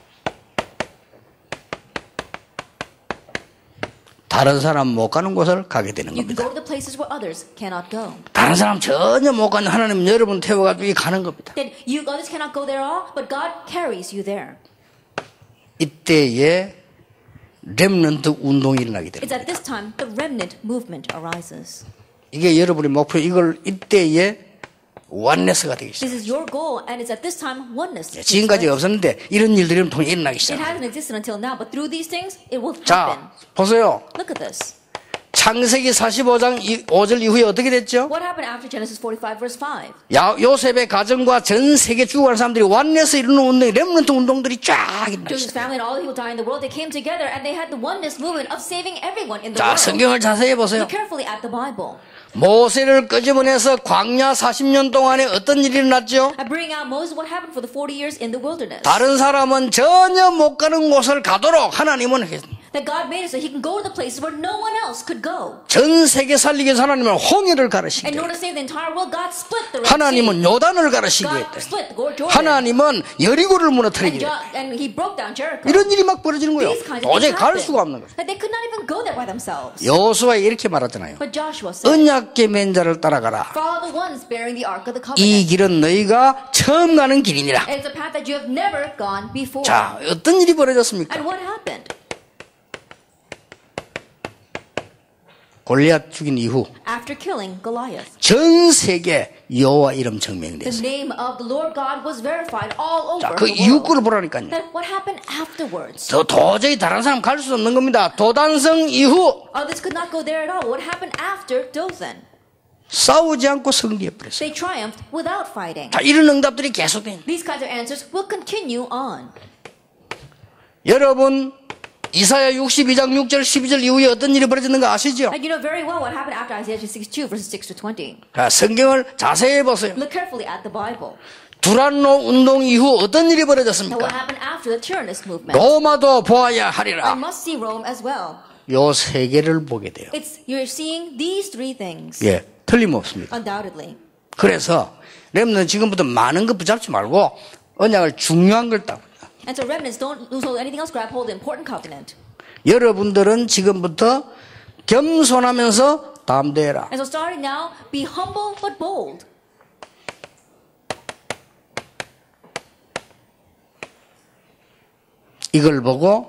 다른 사람 못 가는 곳을 가게 되는 You can 겁니다. go to the places where others cannot go. 다른 사람 전혀 못 가는 하나님 여러분 태워가지고 가는 겁니다. Then you others cannot go there all, but God carries you there. 이때에 렘넌트 운동이 일어나게 It's 됩니다. at this time the remnant movement arises. 이게 여러분의 목표. 이걸 이때에 원네스가 되기 시작. This is your goal, and it's at this time oneness. takes 지금까지 place. 없었는데 이런 일들이 통해 일어나기 It 시작. hasn't existed until now, but through these things, it will happen. 자, 보세요. Look at this. 창세기 45장 5절 이후에 어떻게 됐죠? What happened after Genesis 45, verse 5? 요셉의 가정과 전 세계 죽어가는 사람들이 원네스 이루는 운동, 렘넌트 운동들이 쫙 일어나기 Joseph's 시작. family and all the people dying in the world, they came together and they had the oneness movement of saving everyone in the 자, world. 성경을 자세히 보세요. Look carefully at the Bible. 모세를 끄집어내서 광야 40년 동안에 어떤 일이 일어났죠? I bring out Moses. What happened for the 40 years in the wilderness? 다른 사람은 전혀 못 가는 곳을 가도록 하나님은 했습니다. That God made it so he can go to the places where no one else could go. 전 세계 살리기 위해서 하나님은 홍해를 가르치게 In 했다. order to save the entire world, God split the Red 하나님은 Sea. 요단을 가르치게 God 했다. split the Jordan. 하나님은 여리고를 무너뜨리게 했다. And he broke down Jericho. 이런 일이 막 벌어지는 거예요. These kinds of 도저히 things 갈 happened. 수가 없는 거예요. That they could not even go there by themselves. 여호수아에 이렇게 말하잖아요. But Joshua said, 언약궤 맨 자를 따라가라. follow the ones bearing the ark of the 이 covenant. 길은 너희가 처음 가는 길이니라. It's a path that you have never gone before. 자, 어떤 일이 벌어졌습니까? And what happened? 골리앗 죽인 이후 After killing Goliath, 전 세계 여호와 이름 증명이 the 됐어요. name of the Lord God was verified all 자, over 그 the 이후 world. 거를 보라니까요. Then what happened afterwards? 저 도저히 다른 사람 갈 수 없는 겁니다. 도단성 이후 Others could not go there at all. What happened after Dothan? 싸우지 않고 승리해 버렸어요. They triumphed without fighting. 자, 이런 응답들이 계속돼요. These kinds of answers will continue on. 여러분 이사야 62장 6절 12절 이후에 어떤 일이 벌어졌는가 아시죠? And you know very well what happened after Isaiah 62 verses 6 to 20. 자, 성경을 자세히 보세요. Look carefully at the Bible. 두란노 운동 이후 어떤 일이 Now what 벌어졌습니까? happened after the Tyrannus movement? 로마도 보아야 I 하리라. must see Rome as well. 요 세 개를 보게 돼요. You're seeing these three things. 예, 틀림없습니다. Undoubtedly. 그래서 여러분은 지금부터 많은 거 붙잡지 말고 언약을 중요한 걸 따. And so remnants, don't lose hold of anything else, grab hold of the important covenant. 여러분들은 지금부터 겸손하면서 담대해라. And so starting now, be humble but bold. 이걸 보고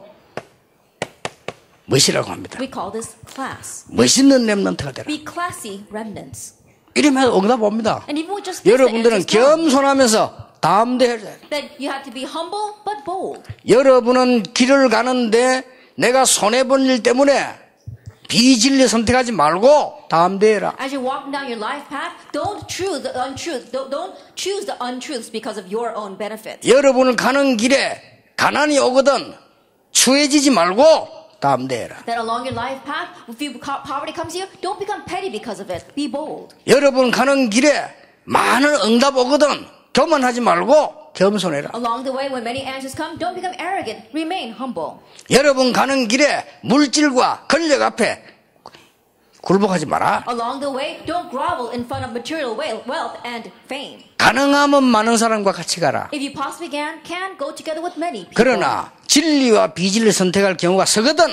멋이라고 합니다. We call this class. 멋있는 렘넌트가 되라. Be classy remnants. 이러면 응답 옵니다. And even with just this, the 여러분들은 answers come. 겸손하면서 담대해야 돼. That you have to be humble but bold. 여러분은 길을 가는데 내가 손해본 일 때문에 비진리 선택하지 말고 담대해라. As you're walking down your life path, don't choose the untruth. Don't choose the untruths because of your own benefit. 여러분은 가는 길에 가난이 오거든 추해지지 말고 담대해라. That along your life path, if poverty comes here, don't become petty because of it. Be bold. 여러분 가는 길에 많은 응답 오거든 교만하지 말고 겸손해라. Along the way, when many answers come, don't become arrogant. Remain humble. 여러분 가는 길에 물질과 권력 앞에 굴복하지 마라. Along the way, don't grovel in front of material wealth and fame. 가능하면 많은 사람과 같이 가라. If you possibly can go together with many people. 그러나 진리와 비진리를 선택할 경우가 서거든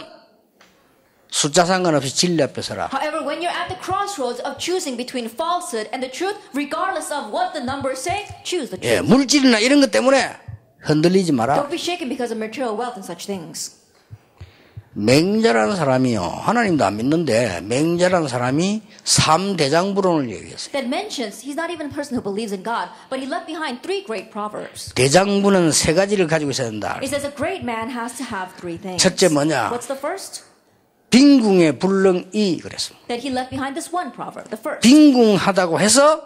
숫자 상관없이 진리 앞에 서라. However, when you're at the crossroads of choosing between falsehood and the truth, regardless of what the numbers say, choose the 예, truth. 물질이나 이런 것 때문에 흔들리지 마라. Don't be shaken because of material wealth and such things. 맹자라는 사람이요. 하나님도 안 믿는데 맹자라는 사람이 3대장부론을 얘기했어요. That mentions he's not even a person who believes in God, but he left behind three great proverbs. 대장부는 세 가지를 가지고 있어야 된다. It says a great man has to have three things. 첫째 뭐냐? What's the first? 빈궁의 불능이 그랬습니다. That he left behind this one proverb, the first. 빈궁하다고 해서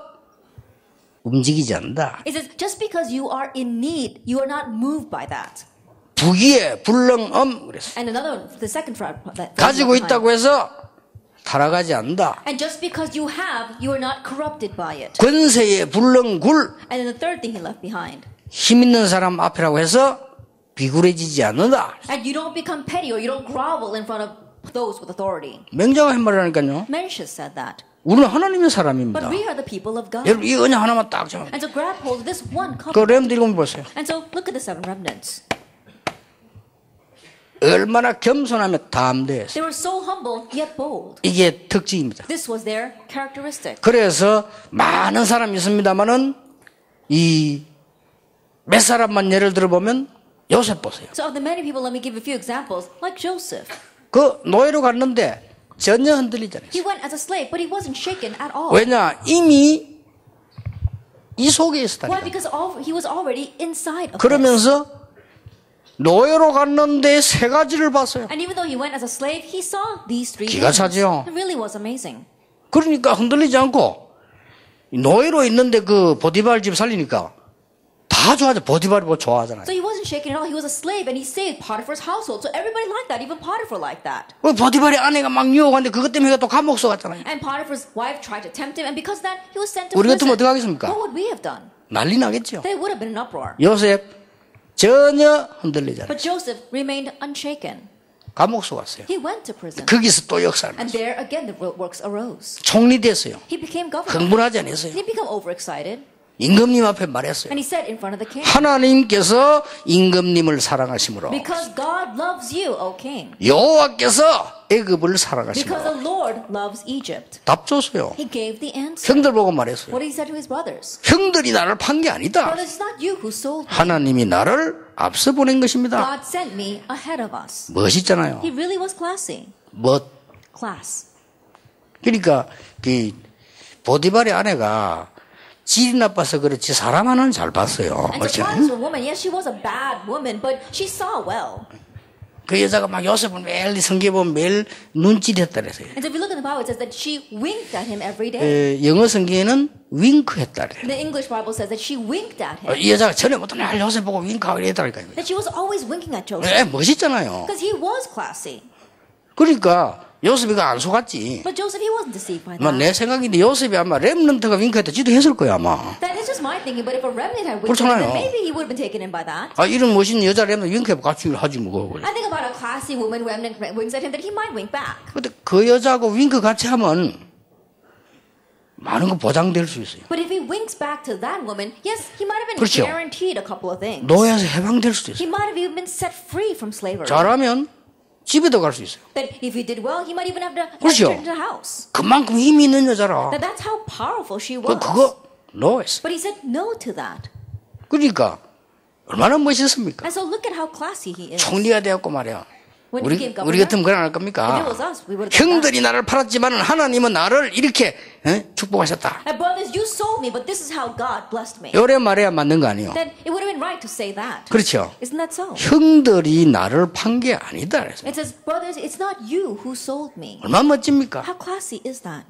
움직이지 않는다. It says just because you are in need, you are not moved by that. 부귀의 불능엄 그랬어요. And another, the second proverb that 가지고 있다고 해서 타락하지 않는다. And just because you have, you are not corrupted by it. 권세의 불능굴 And then the third thing he left behind. 힘 있는 사람 앞이라고 해서 비굴해지지 않는다. And you don't become petty or you don't grovel in front of those with authority. 맹자가 한 말이라니까요. Mencius said that. 우리는 하나님의 But 사람입니다. we are the people of God. 여러분 이 언약 하나만 딱 잡아. And so grab hold of this one 그 covenant. 렘들 읽으면 보세요. And so look at the seven remnants. 얼마나 겸손하며 담대해서 They were so humble yet bold. 이게 특징입니다. This was their characteristic. 그래서 많은 사람이 있습니다만은 이 몇 사람만 예를 들어보면 요셉 보세요. So of the many people, let me give a few examples. Like Joseph. 그 노예로 갔는데 전혀 흔들리지 않았어요. He went as a slave, but he wasn't shaken at all. 왜냐? 이미 이 속에 Why? 있었다니까. Because he was already inside of this. 그러면서 노예로 갔는데 세 가지를 봤어요. And even though he went as a slave, he saw these three 기가 things. 차죠. It really was amazing. 그러니까 흔들리지 않고 노예로 있는데 그 보디발 집 살리니까 다 좋아하죠. 보디발이 뭐 좋아하잖아요. So he wasn't unshaken at all. He was a slave and he saved Potiphar's household. So everybody liked that. Even Potiphar liked that. 보디발의 아내가 막 유혹하는데 그것 때문에 또 감옥소 갔잖아요. And Potiphar's wife tried to tempt him, and because of that, he was sent to 우리 같으면 prison. 어떻게 하겠습니까? What would we have done? 난리 나겠죠. They would have been in uproar. 요셉 전혀 흔들리지 않아요. But Joseph remained unshaken. 감옥소 갔어요. He went to prison. 거기서 또 역사를 And there again the works arose. 총리 됐어요. He became governor. 흥분하지 않았어요. He became overexcited. 임금님 앞에 말했어요. And he said in front of the king, 하나님께서 임금님을 사랑하심으로 because God loves you, O king. 여호와께서 애굽을 Because 사랑하심으로 the Lord loves Egypt. 답 줬어요. He gave the answer. 형들 보고 말했어요. What did he say to his brothers? 형들이 나를 판 게 아니다. Brothers, it's not you who sold me. 하나님이 나를 앞서 보낸 것입니다. God sent me ahead of us. 멋있잖아요. He really was classy. Class. 그러니까 그 보디발의 아내가 질이 나빠서 그렇지 사람 하나는 잘 봤어요. And so Potiphar's woman, yes, she was a bad woman, but she saw well. 그 여자가 막 요셉을 매일 성경에 보면 매일 눈질했다 그랬어요. And so if you look in the Bible, it says that she winked at him every day. 영어 성경에는 윙크했다 그래요. The English Bible says that she winked at him. 이 여자가 전에부터 날 요셉 보고 윙크하고 이랬다니까요. That she was always winking at Joseph. 멋있잖아요. Because he was classy. 그러니까 요셉이가 안 속았지. But Joseph, he wasn't deceived by 아마 that. 내 생각인데 요셉이 아마 렘넌트가 윙크했다 지도 했을 거야 아마. That is just my thinking, but if a remnant had winked at him, 그렇잖아요. then maybe he would have been taken in by that. 아 이런 멋있는 여자 렘넌트 윙크해 같이 하지 뭐. I think about a classy woman remnant winks at him, that he might wink back. 근데 그 여자하고 윙크 같이 하면 많은 거 보장될 수 있어요. But if he winks back to that woman, yes, he might have been 그렇죠. guaranteed a couple of things. 노예에서 해방될 수도 있어요. He might have even been set free from slavery. 잘하면 집에도 갈 수 있어요. That if he did well, he might even have to 그렇죠. enter into the house. 그만큼 힘이 있는 여자라. That that's how powerful she was. 그거 노했어. But he said no to that. 그러니까 얼마나 멋있습니까? And so look at how classy he is. 총리가 되었고 말이야. When 우리 he became governor, 우리 같으면 그래 안 할 if 겁니까? it was us, we would have done that. 형들이 나를 팔았지만 하나님은 나를 이렇게 축복하셨다. And brothers, you sold me, but this is how God blessed me. 요래 말해야 맞는 거 아니에요? Then it would have been right to say that. 그렇죠. Isn't that so? 형들이 나를 판 게 아니다. 그래서 It says, brothers, it's not you who sold me. 얼마나 멋집니까? How classy is that?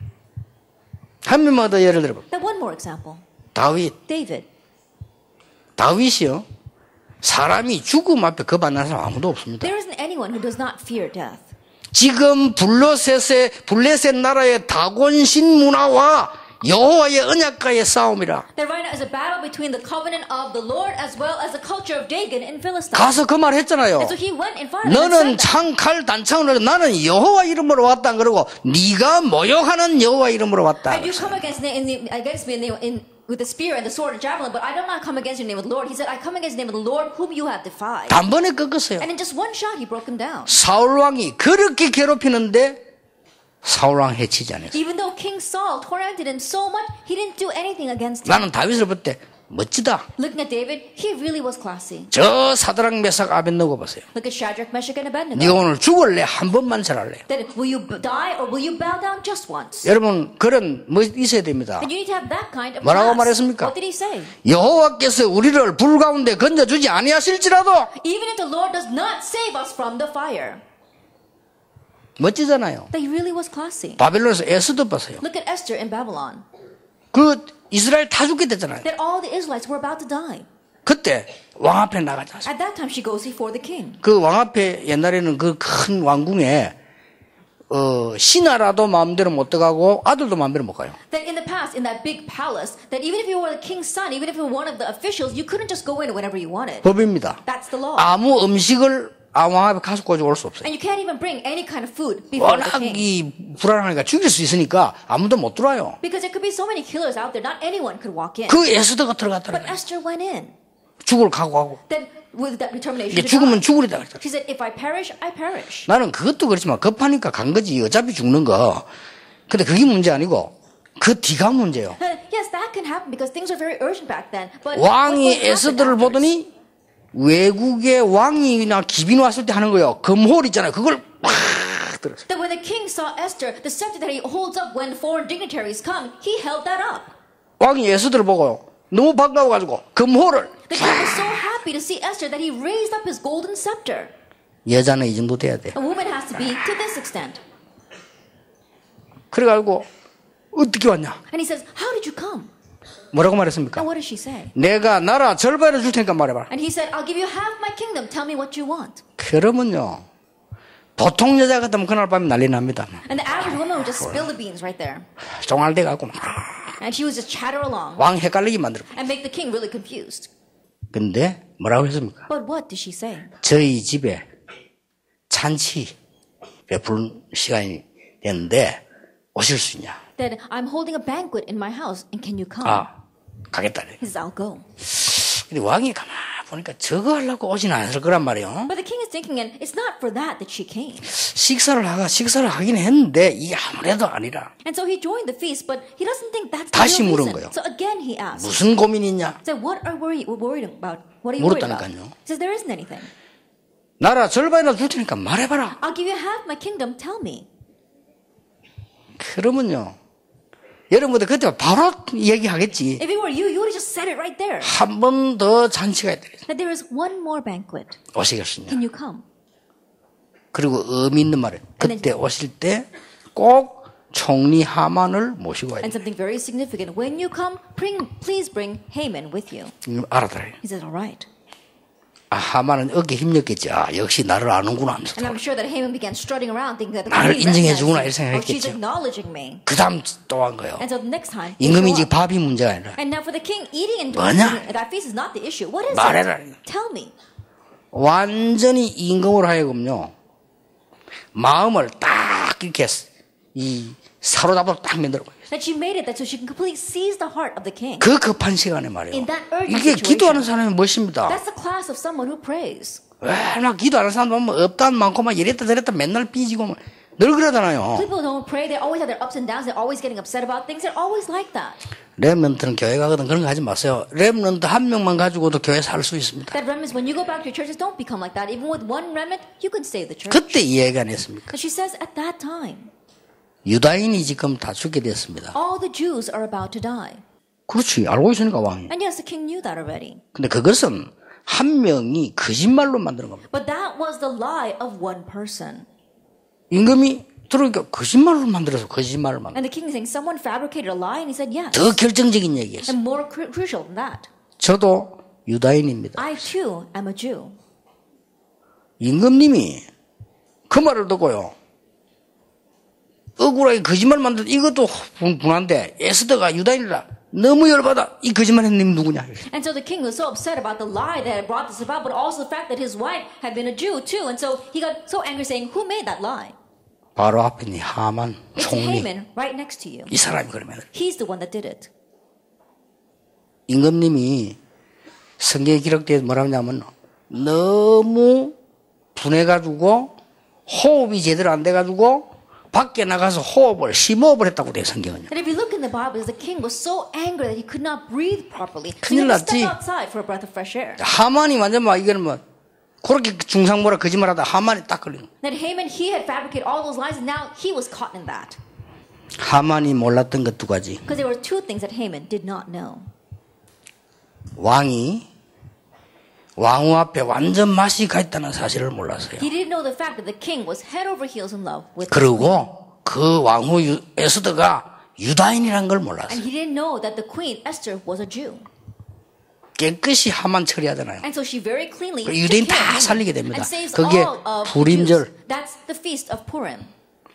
한 명만 더 예를 들어봐. Then one more example. 다윗. David. 다윗이요. 사람이 죽음 앞에 겁안 나는 사람 아무도 없습니다. There isn't anyone who does not fear death. 지금 블레셋 나라의 다곤신 문화와 여호와의 언약과의 싸움이라. That right now is a battle between the covenant of the Lord as well as the culture of Dagon in Philistine. 가서 그 말 했잖아요. And so he went in front of them and 너는 said that. 창, 칼, 단창으로 나는 여호와 이름으로 왔다 안 그러고 네가 모욕하는 여호와 이름으로 왔다. I do come against me with the spear and the sword and javelin, but I do not come against your name of the Lord. He said, I come against the name of the Lord whom you have defied. 단번에 꺾었어요. And in just one shot, he broke him down. 사울 왕이 그렇게 괴롭히는데 사울 왕 해치지 않았어요. Even though King Saul tormented him so much, he didn't do anything against him. 나는 다윗을 볼 때 멋지다. Looking at David, he really was classy. 저 사드락 메삭 아벤노고 보세요. Look at Shadrach, Meshach, and Abednego. 네가 오늘 죽을래 한 번만 절할래. That will you die or will you bow down just once? 여러분 그런 뭐 있어야 됩니다. And you need to have that kind of 뭐라고 class. 말했습니까? What did he say? 여호와께서 우리를 불 가운데 건져주지 아니하실지라도 Even if the Lord does not save us from the fire. 멋지잖아요. That he really was classy. 바벨론에서 에스더 보세요. Look at Esther in Babylon. 그 이스라엘 다 죽게 됐잖아요. That all the Israelites were about to die. 그때 왕 앞에 나가자. At that time, she goes before the king. 그 왕 앞에 옛날에는 그 큰 왕궁에 신하라도 마음대로 못 들어가고 아들도 마음대로 못 가요. That in the past, in that big palace, that even if you were the king's son, even if you were one of the officials, you couldn't just go in whenever you wanted. 법입니다. That's the law. 아무 음식을 왕 앞에 가지고 올 수 없어요. And you can't even bring any kind of food before the 워낙 king. 이 불안하니까 죽일 수 있으니까 아무도 못 들어와요. Because there could be so many killers out there, not anyone could walk in. 그 에스더가 But 들어갔더라고요. Esther went in. 죽을 각오하고. Then with that determination 이게 to 죽으면 die. 죽으리다 그랬잖아요. She said, if I perish, I perish. 나는 그것도 그렇지만 급하니까 간 거지. 어차피 죽는 거. 근데 그게 문제 아니고 그 뒤가 문제예요. Yes, that can happen because things were very urgent back then. But 왕이 에스더를 보더니 외국의 왕이나 기빈 왔을 때 하는 거예요. 금홀 있잖아요. 그걸 막 들었어요. That when the king saw Esther, the scepter that he holds up when foreign dignitaries come, he held that up. 왕이 에스더를 보고 너무 반가워가지고 금홀을 The king was so happy to see Esther that he raised up his golden scepter. 여자는 이 정도 돼야 돼. A woman has to be to this extent. 그래가지고 어떻게 왔냐? And he says, how did you come? 뭐라고 말했습니까? And what did she say? 내가 나라 절반을 줄 테니까 말해봐라. And he said, I'll give you half my kingdom. Tell me what you want. 그러면요, 보통 여자 같으면 그날 밤에 난리 납니다. And the average woman would just spill the beans right there. 종알대 갖고 And she would just chatter along 왕 헷갈리게 만들어. and make the king really confused. 근데 뭐라고 했습니까? But what did she say? 저희 집에 잔치 베푸는 시간이 됐는데 오실 수 있냐? That I'm holding a banquet in my house and can you come? 가겠다. He says, I'll go. 근데 왕이 가만 보니까 저거 하려고 오진 않을 거란 말이에요. But the king is thinking, and it's not for that she came. 식사를 하긴 했는데 이게 아무래도 아니라. And so he joined the feast, but he doesn't think that's the 다시 real 물은 reason. 거예요. So again he asked. 무슨 고민이 있냐? He said, what are you worried about? What are you worried about? 물었다니까요. He says, there isn't anything. 나라 절반이나 줄 테니까 말해봐라. I'll give you half my kingdom. Tell me. 그러면요, 여러분들 그때 바로 얘기하겠지. If it were you, you would have just said it right there. 한 번 더 잔치가 있다. That there is one more banquet. 오시겠느냐? Can you come? 그리고 의미 있는 말은 그때 오실 때 꼭 총리 하만을 모시고 와야 And 돼. something very significant. When you come, please bring Haman with you. 알아들어요. He says, all right. 하만은 어깨 힘렸겠지. 하역시 나를 아는구나 하면서. And I'm sure that Haman began strutting around thinking that the 나를 king 인정해주구나 이렇게 recognized me. Oh, she's 생각했겠죠. acknowledging me. 그 다음 또 한 거예요. And so the next time, they 임금이 show 이제 up. 밥이 문제가 아니라 And now for the king, eating and 뭐냐? drinking, that feast is not the issue. What is 말해라. it? Tell me. 완전히 임금으로 하여금요, 마음을 딱 이렇게 이 사로잡아 딱 만들어. That she made it that so she can completely seize the heart of the king. 그 급한 시간에 말이에요. In that urgent 이게 situation. 기도하는 사람이 멋입니다. That's the class of someone who prays. 막 기도하는 사람 보면 없단 많고 막 이랬다 저랬다 맨날 삐지고 막 늘 그러잖아요. People don't pray. They always have their ups and downs. They're always getting upset about things. They're always like that. 렘넌트는 교회 가거든 그런 거 하지 마세요. 렘넌트 한 명만 가지고도 교회 살 수 있습니다. That remnants, when you go back to your churches, don't become like that. Even with one remnant, you can save the church. 그때 이해가 안 했습니까? But she says at that time, 유다인이 지금 다 죽게 됐습니다. all the Jews are about to die. 그렇지, 알고 있으니까 왕이. And yes, the king knew that already. 근데 그것은 한 명이 거짓말로 만드는 겁니다. But that was the lie of one person. 임금이 들으니까 거짓말로 만들어서 거짓말을 만들어. And the king is saying, someone fabricated a lie, and he said, yes. 더 결정적인 얘기였어요. And more crucial than that, 저도 유다인입니다. I too am a Jew. 임금님이 그 말을 듣고요, 억울하게 거짓말 만들 이것도 분한데 에스더가 유다인이라 너무 열받아. 이 거짓말한 님 누구냐? And so the king was so upset about the lie that had brought this about, but also the fact that his wife had been a Jew too. And so he got so angry, saying, who made that lie? 바로 앞에 있는 하만 It's 총리. Haman right next to you. 이 사람이 그러면 He's the one that did it. 임금님이 성경에 기록되어 뭐라고 하냐면 너무 분해가지고 호흡이 제대로 안 돼가지고 밖에 나가서 호흡을 심호흡을 했다고 돼요 성경은요. And if you look in the Bible, the king was so angry that he could not breathe properly. So he 큰일 had to 났지. step outside for a breath of fresh air. 하만이 완전 막 이거는 뭐 그렇게 중상모라 거짓말하다 하만이 딱 걸리는. That Haman, he had fabricated all those lies, and now he was caught in that. 하만이 몰랐던 것 두 가지. Because there were two things that Haman did not know. 왕이 왕후 앞에 완전 맛이 가 있다는 사실을 몰랐어요. He didn't know the fact that the king was head over heels in love with his queen. 그리고 그 왕후 에스더가 유다인이라는 걸 몰랐어요. And he didn't know that the queen, Esther, was a Jew. 깨끗이 하만 처리하잖아요. And so she very cleanly 그 took 유대인 care 다 of him 살리게 됩니다. and saves 그게 all of the 불임절. Jews. That's the feast of Purim.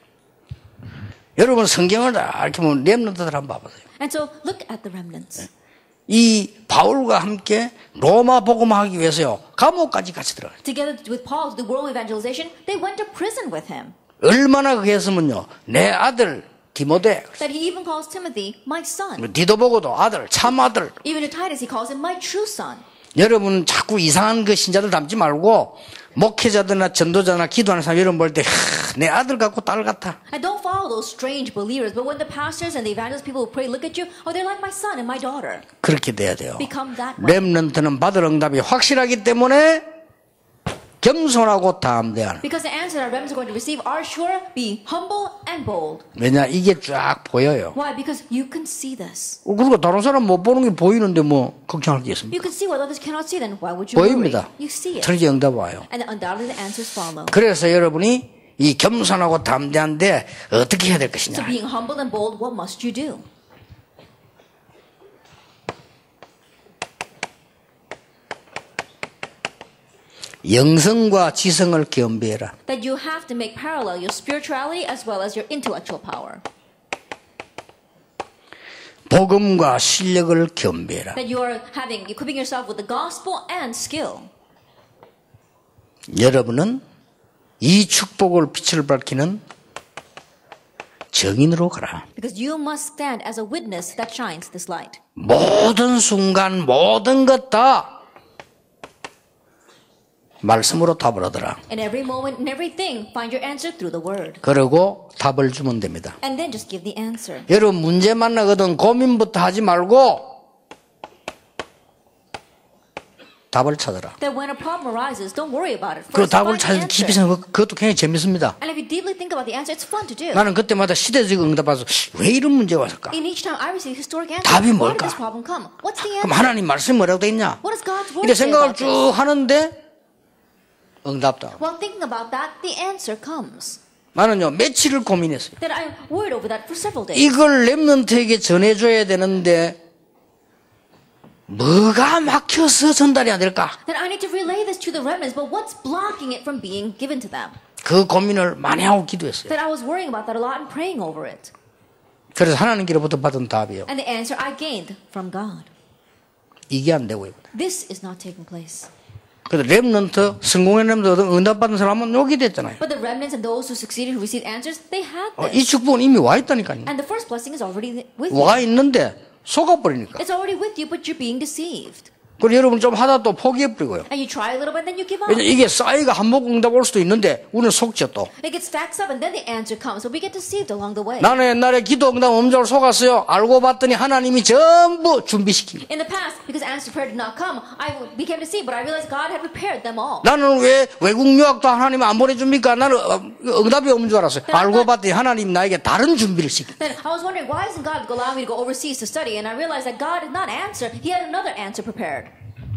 여러분 성경을 다 이렇게 보면 렘넌트들 한번 봐보세요. And so look at the remnants. 이 바울과 함께 로마 복음하기 위해서요 감옥까지 같이 들어가요. Together with Paul to the world evangelization, they went to prison with him. 얼마나 그게 했으면요 내 아들 디모데, That he even calls Timothy my son. 디도보고도 아들, 참 아들. Even to Titus, he calls him my true son. 여러분 자꾸 이상한 그 신자들 닮지 말고 목회자들이나 전도자나 기도하는 사람 여러분 볼 때 내 아들 같고 딸 같아. And don't follow those strange believers. But when the pastors and the evangelist people who pray look at you, oh, they're like my son and my daughter. 그렇게 돼야 돼요. Become that way. 렘넌트는 받을 응답이 확실하기 때문에 겸손하고 담대한. Because the answer that remnants are going to receive are sure, be humble and bold. 왜냐 이게 쫙 보여요. Why? Because you can see this. 그리고 다른 사람 못 보는 게 보이는데 뭐 걱정할 게 있습니까? You can see what others cannot see. Then why would you worry? 보입니다. You see it. 틀리게 응답 와요. And undoubtedly the answers follow. 그래서 여러분이 이 겸손하고 담대한데 어떻게 해야 될 것이냐. So being humble and bold, what must you do? 영성과 지성을 겸비해라. That you have to make parallel your spirituality as well as your intellectual power. 복음과 실력을 겸비해라. That you are equipping yourself with the gospel and skill. 여러분은 이 축복을 빛을 밝히는 증인으로 가라. Because you must stand as a witness that shines this light. 모든 순간 모든 것 다 말씀으로 답을 얻어라. In every moment, in everything, find your answer through the word. 그리고 답을 주면 됩니다. And then just give the answer. 여러분 문제 만나거든 고민부터 하지 말고 답을 찾아라. That when a problem arises, don't worry about it. 그 First, 답을 find the 찾아 깊이 answer. 생각 그것도 굉장히 재밌습니다. And if you deeply think about the answer, it's fun to do. 나는 그때마다 시대적 응답받아서 왜 이런 문제가 왔을까? In each time I receive historic answer, 답이 why 뭘까? did this problem come? What's the 그럼 answer? 하나님 말씀이 뭐라고 돼 있냐? What does God's word 이래 say 생각을 about 쭉 this? 하는데 응답도. While thinking about that, the answer comes. 나는요 며칠을 고민했어요. Then I worried over that for several days. 이걸 렘넌트에게 전해줘야 되는데 뭐가 막혀서 전달이 안 될까? Then I need to relay this to the remnants, but what's blocking it from being given to them? 그 고민을 많이 하고 기도했어요. Then I was worrying about that a lot and praying over it. 그래서 하나님께로부터 받은 답이에요. And the answer I gained from God. 이게 안 되고 있고. This is not taking place. 그래서 렘넌트, 성공의 렘넌트, 응답받은 사람은 여기 됐잖아요. But the remnants and those who succeeded, who received answers, they had 이 this. 축복은 이미 와 있다니까요. And the first blessing is already with you. 와 있는데 속아버리니까. It's already with you, but you're being deceived. 그리고 여러분 좀 하다 또 포기해버리고요. And you try a little bit, then you give up. 왜냐면 이게 싸이가 한복 응답 올 수도 있는데 우리는 속죠 또. It gets stacks up, and then the answer comes, so we get deceived along the way. 나는 옛날에 기도 응답 음적으로 속았어요. 알고 봤더니 하나님이 전부 준비시킨 거예요. In the past, because answer prayer did not come, I became deceived, but I realized God had prepared them all. 나는 왜 외국 유학도 하나님이 안 보내줍니까? 나는 응답이 없는 줄 알았어요. 알고 봤더니 하나님 나에게 다른 준비를 시킨 거예요. Then I was wondering, why isn't God allowing me to go overseas to study? And I realized that God did not answer. He had another answer prepared.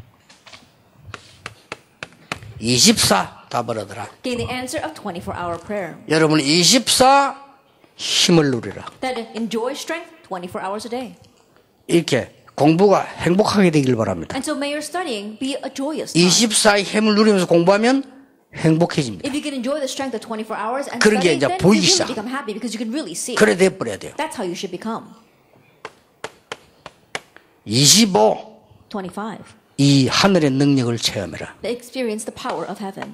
24 답을 얻어라. Gave the answer of 24-hour prayer. 여러분 24 힘을 누리라. That enjoy strength 24 hours a day. 이렇게 공부가 행복하게 되길 바랍니다. And so may your studying be a joyous time. 24의 힘을 누리면서 공부하면 행복해집니다. If you can enjoy the strength of 24 hours and 그런 게 study, 이제 then you 보이기 really 시작. become happy because you can really see. 그래 돼버려야 돼요. That's how you should become. 25 25. 이 하늘의 능력을 체험해라. Experience the power of heaven.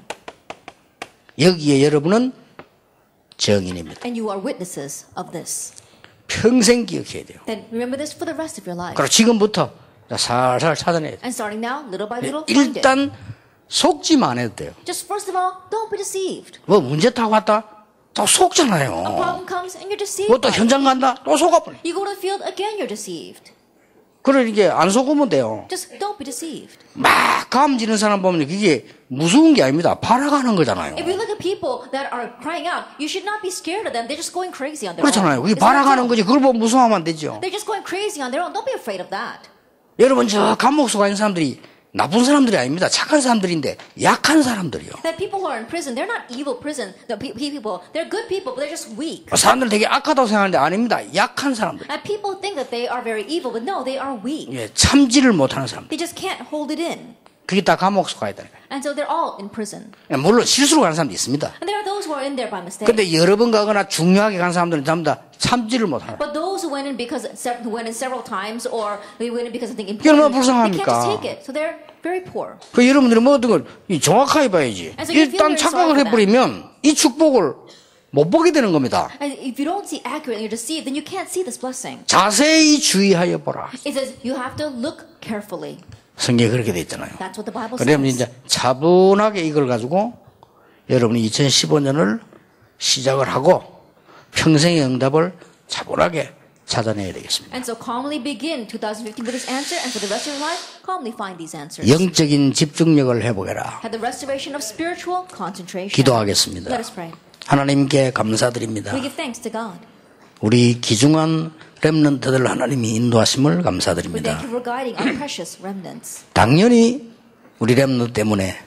여기에 여러분은 증인입니다. And you are witnesses of this. 평생 기억해야 돼요. Then remember this for the rest of your life. 그리고 지금부터 살살 찾아내야 돼요. And starting now, little by little, find it. 일단 속지만 안 해도 돼요. Just first of all, don't be deceived. 뭐 문제 타고 왔다? 또 A 속잖아요. problem comes and you're deceived. 뭐 또 by it. 현장 간다? 또 속아버려. You go to the field, again you're deceived. 그러니까 안 속으면 돼요. Just don't be deceived. 막 감지는 사람 보면 그게 무서운 게 아닙니다. 팔아가는 거잖아요. If you look at people that are crying out, you should not be scared of them. They're just going crazy on their 그렇잖아요. own. 그게 It's not 팔아가는 so. 거지. 그걸 보면 무서워하면 안 되죠. They're just going crazy on their own. Don't be afraid of that. 여러분 저 감옥소 가 있는 사람들이 나쁜 사람들이 아닙니다. 착한 사람들인데 약한 사람들이요. That people who are in prison, they're not evil prison. The people, they're good people, but they're just weak. 사람들은 되게 악하다고 생각하는데 아닙니다. 약한 사람들. And people think that they are very evil, but no, they are weak. 예, 참지를 못하는 사람들. They just can't hold it in. 그게 다 감옥소 가야 되니까. And so they're all in prison. 물론 실수로 가는 사람도 있습니다. And there are those who are in there by mistake. 근데 여러 번 가거나 중요하게 간 사람들은 전부 다 참지를 못하는. But those who went in several times, or they went in because of something 얼마나 important, they 불쌍합니까? can't just take it. So they're very poor. 그 여러분들이 모든 걸 정확하게 봐야지. And so you feel 일단 very 착각을 sorry for 해버리면 이 축복을 못 보게 되는 겁니다. And if you don't see accurately, you're deceived, then you can't see this blessing. 자세히 주의하여 보라. It says you have to look carefully. 성경에 그렇게 돼 있잖아요. That's what the Bible 그러면 says. 이제 차분하게 이걸 가지고 여러분이 2015년을 시작을 하고 평생의 응답을 차분하게 찾아내야 되겠습니다. And so calmly begin 2015 with this answer, and for the rest of your life, calmly find these answers. 영적인 집중력을 회복해라. Have the restoration of spiritual concentration. 기도하겠습니다. Let us pray. 하나님께 감사드립니다. We give thanks to God. 우리 귀중한 렘넌트들 하나님이 인도하심을 We 감사드립니다. thank you for guiding our precious remnants. 당연히 우리 렘넌트 때문에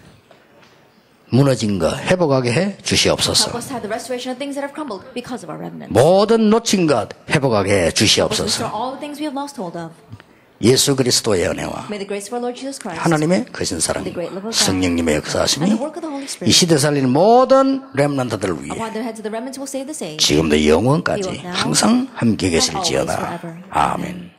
무너진 거 회복하게 해 Help 주시옵소서. us to have the restoration of things that have crumbled because of our remnants. 모든 놓친 것 회복하게 해 Help us restore 주시옵소서. all the things we have lost hold of. 예수 그리스도의 은혜와 May the grace of our Lord Jesus Christ, 하나님의 거신 사랑, the great love of God, 성령님의 and 역사하심이 the work of the Holy 이 Spirit 시대 살리는 모든 렘넌트들을 위해 upon the heads of the remnants will save the saved. 지금도 영원까지 항상 함께 계실지어다. 아멘.